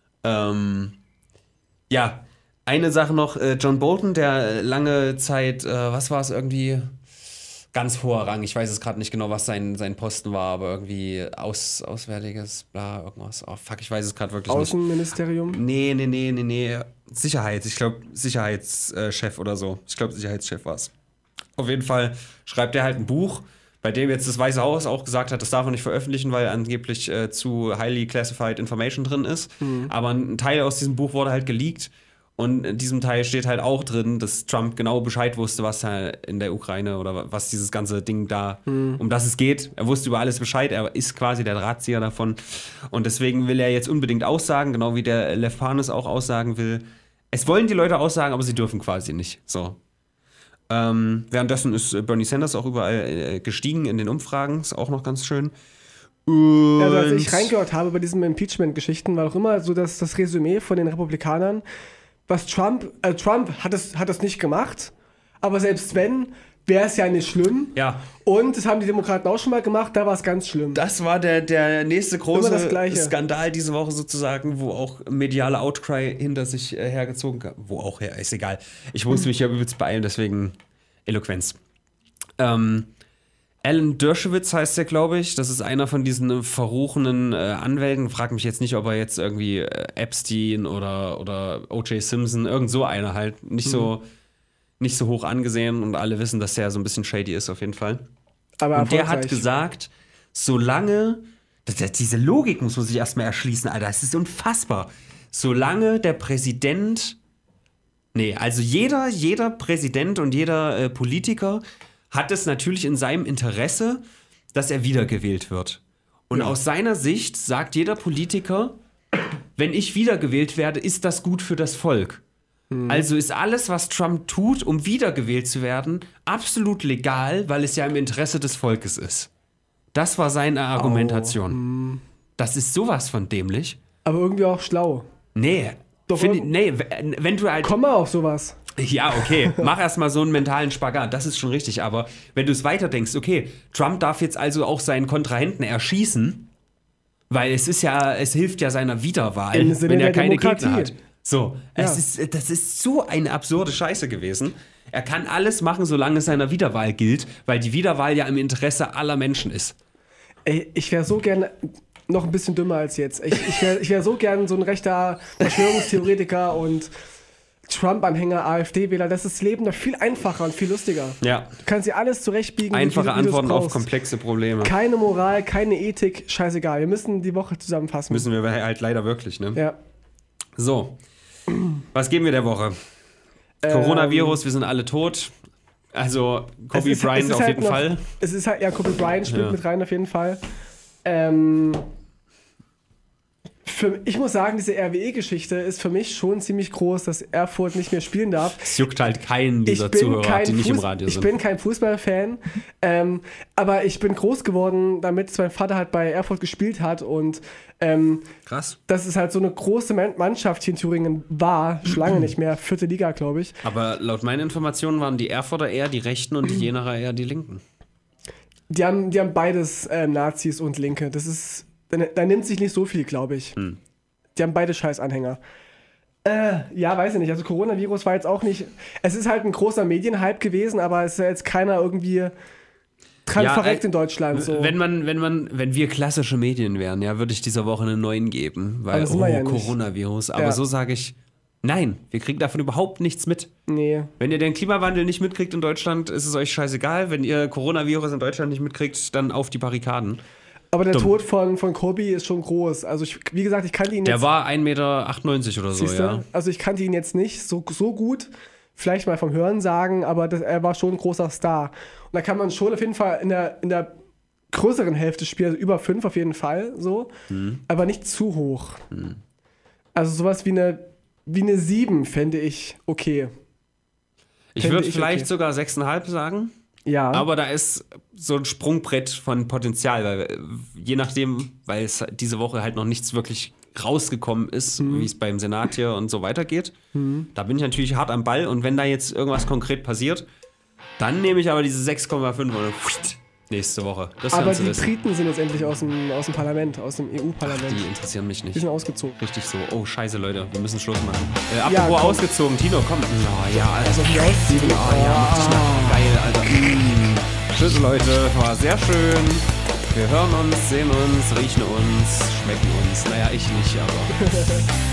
Ja, eine Sache noch, John Bolton, der lange Zeit, was war es irgendwie, ganz hoher Rang, ich weiß es gerade nicht genau, was sein Posten war, aber irgendwie Auswärtiges, bla, irgendwas. Oh fuck, ich weiß es gerade wirklich Außenministerium? nicht. Nee. Sicherheit, ich glaube Sicherheitschef oder so. Ich glaube Sicherheitschef war es. Auf jeden Fall schreibt er halt ein Buch, bei dem jetzt das Weiße Haus auch gesagt hat, das darf man nicht veröffentlichen, weil angeblich zu highly classified information drin ist. Aber ein Teil aus diesem Buch wurde halt geleakt. Und in diesem Teil steht halt auch drin, dass Trump genau Bescheid wusste, was da in der Ukraine oder was dieses ganze Ding da, um das es geht. Er wusste über alles Bescheid, er ist quasi der Drahtzieher davon. Und deswegen will er jetzt unbedingt aussagen, genau wie der Lev Parnas auch aussagen will. Es wollen die Leute aussagen, aber sie dürfen quasi nicht. So. Währenddessen ist Bernie Sanders auch überall gestiegen in den Umfragen, ist auch noch ganz schön. Ja, also als ich reingehört habe bei diesen Impeachment-Geschichten, war auch immer so das Resümee von den Republikanern, was Trump hat das nicht gemacht, aber selbst wenn, wäre es ja nicht schlimm. Ja. Und das haben die Demokraten auch schon mal gemacht, da war es ganz schlimm. Das war der nächste große Skandal diese Woche sozusagen, wo auch mediale Outcry hinter sich hergezogen hat. Wo auch her, ist egal. Ich musste mich ja übelst beeilen, deswegen Eloquenz. Alan Dershowitz heißt der, glaube ich. Das ist einer von diesen verruchenen Anwälten. Frag mich jetzt nicht, ob er jetzt irgendwie Epstein oder O.J. Simpson, irgend so einer halt, nicht so hoch angesehen und alle wissen, dass der so ein bisschen shady ist auf jeden Fall. Aber und der hat gesagt, solange, diese Logik muss man sich erstmal erschließen, Alter, es ist unfassbar. Solange der Präsident, also jeder Präsident und jeder Politiker hat es natürlich in seinem Interesse, dass er wiedergewählt wird. Und aus seiner Sicht sagt jeder Politiker, wenn ich wiedergewählt werde, ist das gut für das Volk. Also ist alles, was Trump tut, um wiedergewählt zu werden, absolut legal, weil es ja im Interesse des Volkes ist. Das war seine Argumentation. Das ist sowas von dämlich. Aber irgendwie auch schlau. Wenn du halt... Komm mal auf sowas. Ja, okay, mach erstmal so einen mentalen Spagat, das ist schon richtig, aber wenn du es weiterdenkst, okay, Trump darf jetzt also auch seinen Kontrahenten erschießen, weil es hilft ja seiner Wiederwahl, wenn er keine Gegner hat. So, das ist so eine absurde Scheiße gewesen. Er kann alles machen, solange es seiner Wiederwahl gilt, weil die Wiederwahl ja im Interesse aller Menschen ist. Ey, ich wäre so gern noch ein bisschen dümmer als jetzt. Ich wär so gern so ein rechter Verschwörungstheoretiker und Trump-Anhänger, AfD-Wähler, das ist das Leben noch viel einfacher und viel lustiger. Ja. Du kannst dir alles zurechtbiegen. Einfache Antworten auf komplexe Probleme. Keine Moral, keine Ethik, scheißegal. Wir müssen die Woche zusammenfassen. Müssen wir halt leider wirklich, ne? Ja. So, was geben wir der Woche? Coronavirus, wir sind alle tot. Also Kobe Bryant auf jeden Fall. Es ist halt, ja, Kobe Bryant spielt mit rein auf jeden Fall. Ich muss sagen, diese RWE-Geschichte ist für mich schon ziemlich groß, dass Erfurt nicht mehr spielen darf. Es juckt halt keinen dieser Zuhörer, die nicht im Radio sind. Ich bin kein Fußballfan, aber ich bin groß geworden, damit mein Vater halt bei Erfurt gespielt hat und krass. Dass es halt so eine große Mannschaft hier in Thüringen war, schon lange nicht mehr, 4. Liga, glaube ich. Aber laut meinen Informationen waren die Erfurter eher die Rechten und die Jenaer eher die Linken. Die haben beides Nazis und Linke. Das ist... Da nimmt sich nicht so viel, glaube ich. Die haben beide Scheiß-Anhänger. Ja, weiß ich nicht. Also Coronavirus war jetzt auch nicht... Es ist halt ein großer Medienhype gewesen, aber es ist ja jetzt keiner irgendwie dran verreckt in Deutschland. So. Wenn wir klassische Medien wären, ja, würde ich dieser Woche einen neuen geben. Weil, Coronavirus. Aber so sage ich, nein, wir kriegen davon überhaupt nichts mit. Nee. Wenn ihr den Klimawandel nicht mitkriegt in Deutschland, ist es euch scheißegal. Wenn ihr Coronavirus in Deutschland nicht mitkriegt, dann auf die Barrikaden. Aber der Tod von Kobe ist schon groß. Also wie gesagt, ich kannte ihn jetzt... Der war 1,98 Meter oder so, siehste? Ja. Also ich kannte ihn jetzt nicht so gut vielleicht mal vom Hören sagen, aber er war schon ein großer Star. Und da kann man schon auf jeden Fall in der größeren Hälfte des Spiels, also über 5 auf jeden Fall, so, aber nicht zu hoch. Also sowas wie eine 7 fände ich okay. Ich würde vielleicht sogar 6,5 sagen. Ja. Aber da ist so ein Sprungbrett von Potenzial, weil je nachdem, weil es diese Woche halt noch nichts wirklich rausgekommen ist, wie es beim Senat hier und so weitergeht. Da bin ich natürlich hart am Ball und wenn da jetzt irgendwas konkret passiert, dann nehme ich aber diese 6,5 und nächste Woche. Das aber die Briten sind jetzt endlich aus dem Parlament, aus dem EU-Parlament. Die interessieren mich nicht. Die sind ausgezogen. Richtig so. Oh, scheiße, Leute, wir müssen Schluss machen. Apropos ausgezogen, Tino, komm. Oh, ja, Alter. Also, Geil, Alter. Tschüss, Leute, war sehr schön. Wir hören uns, sehen uns, riechen uns, schmecken uns. Naja, ich nicht, aber...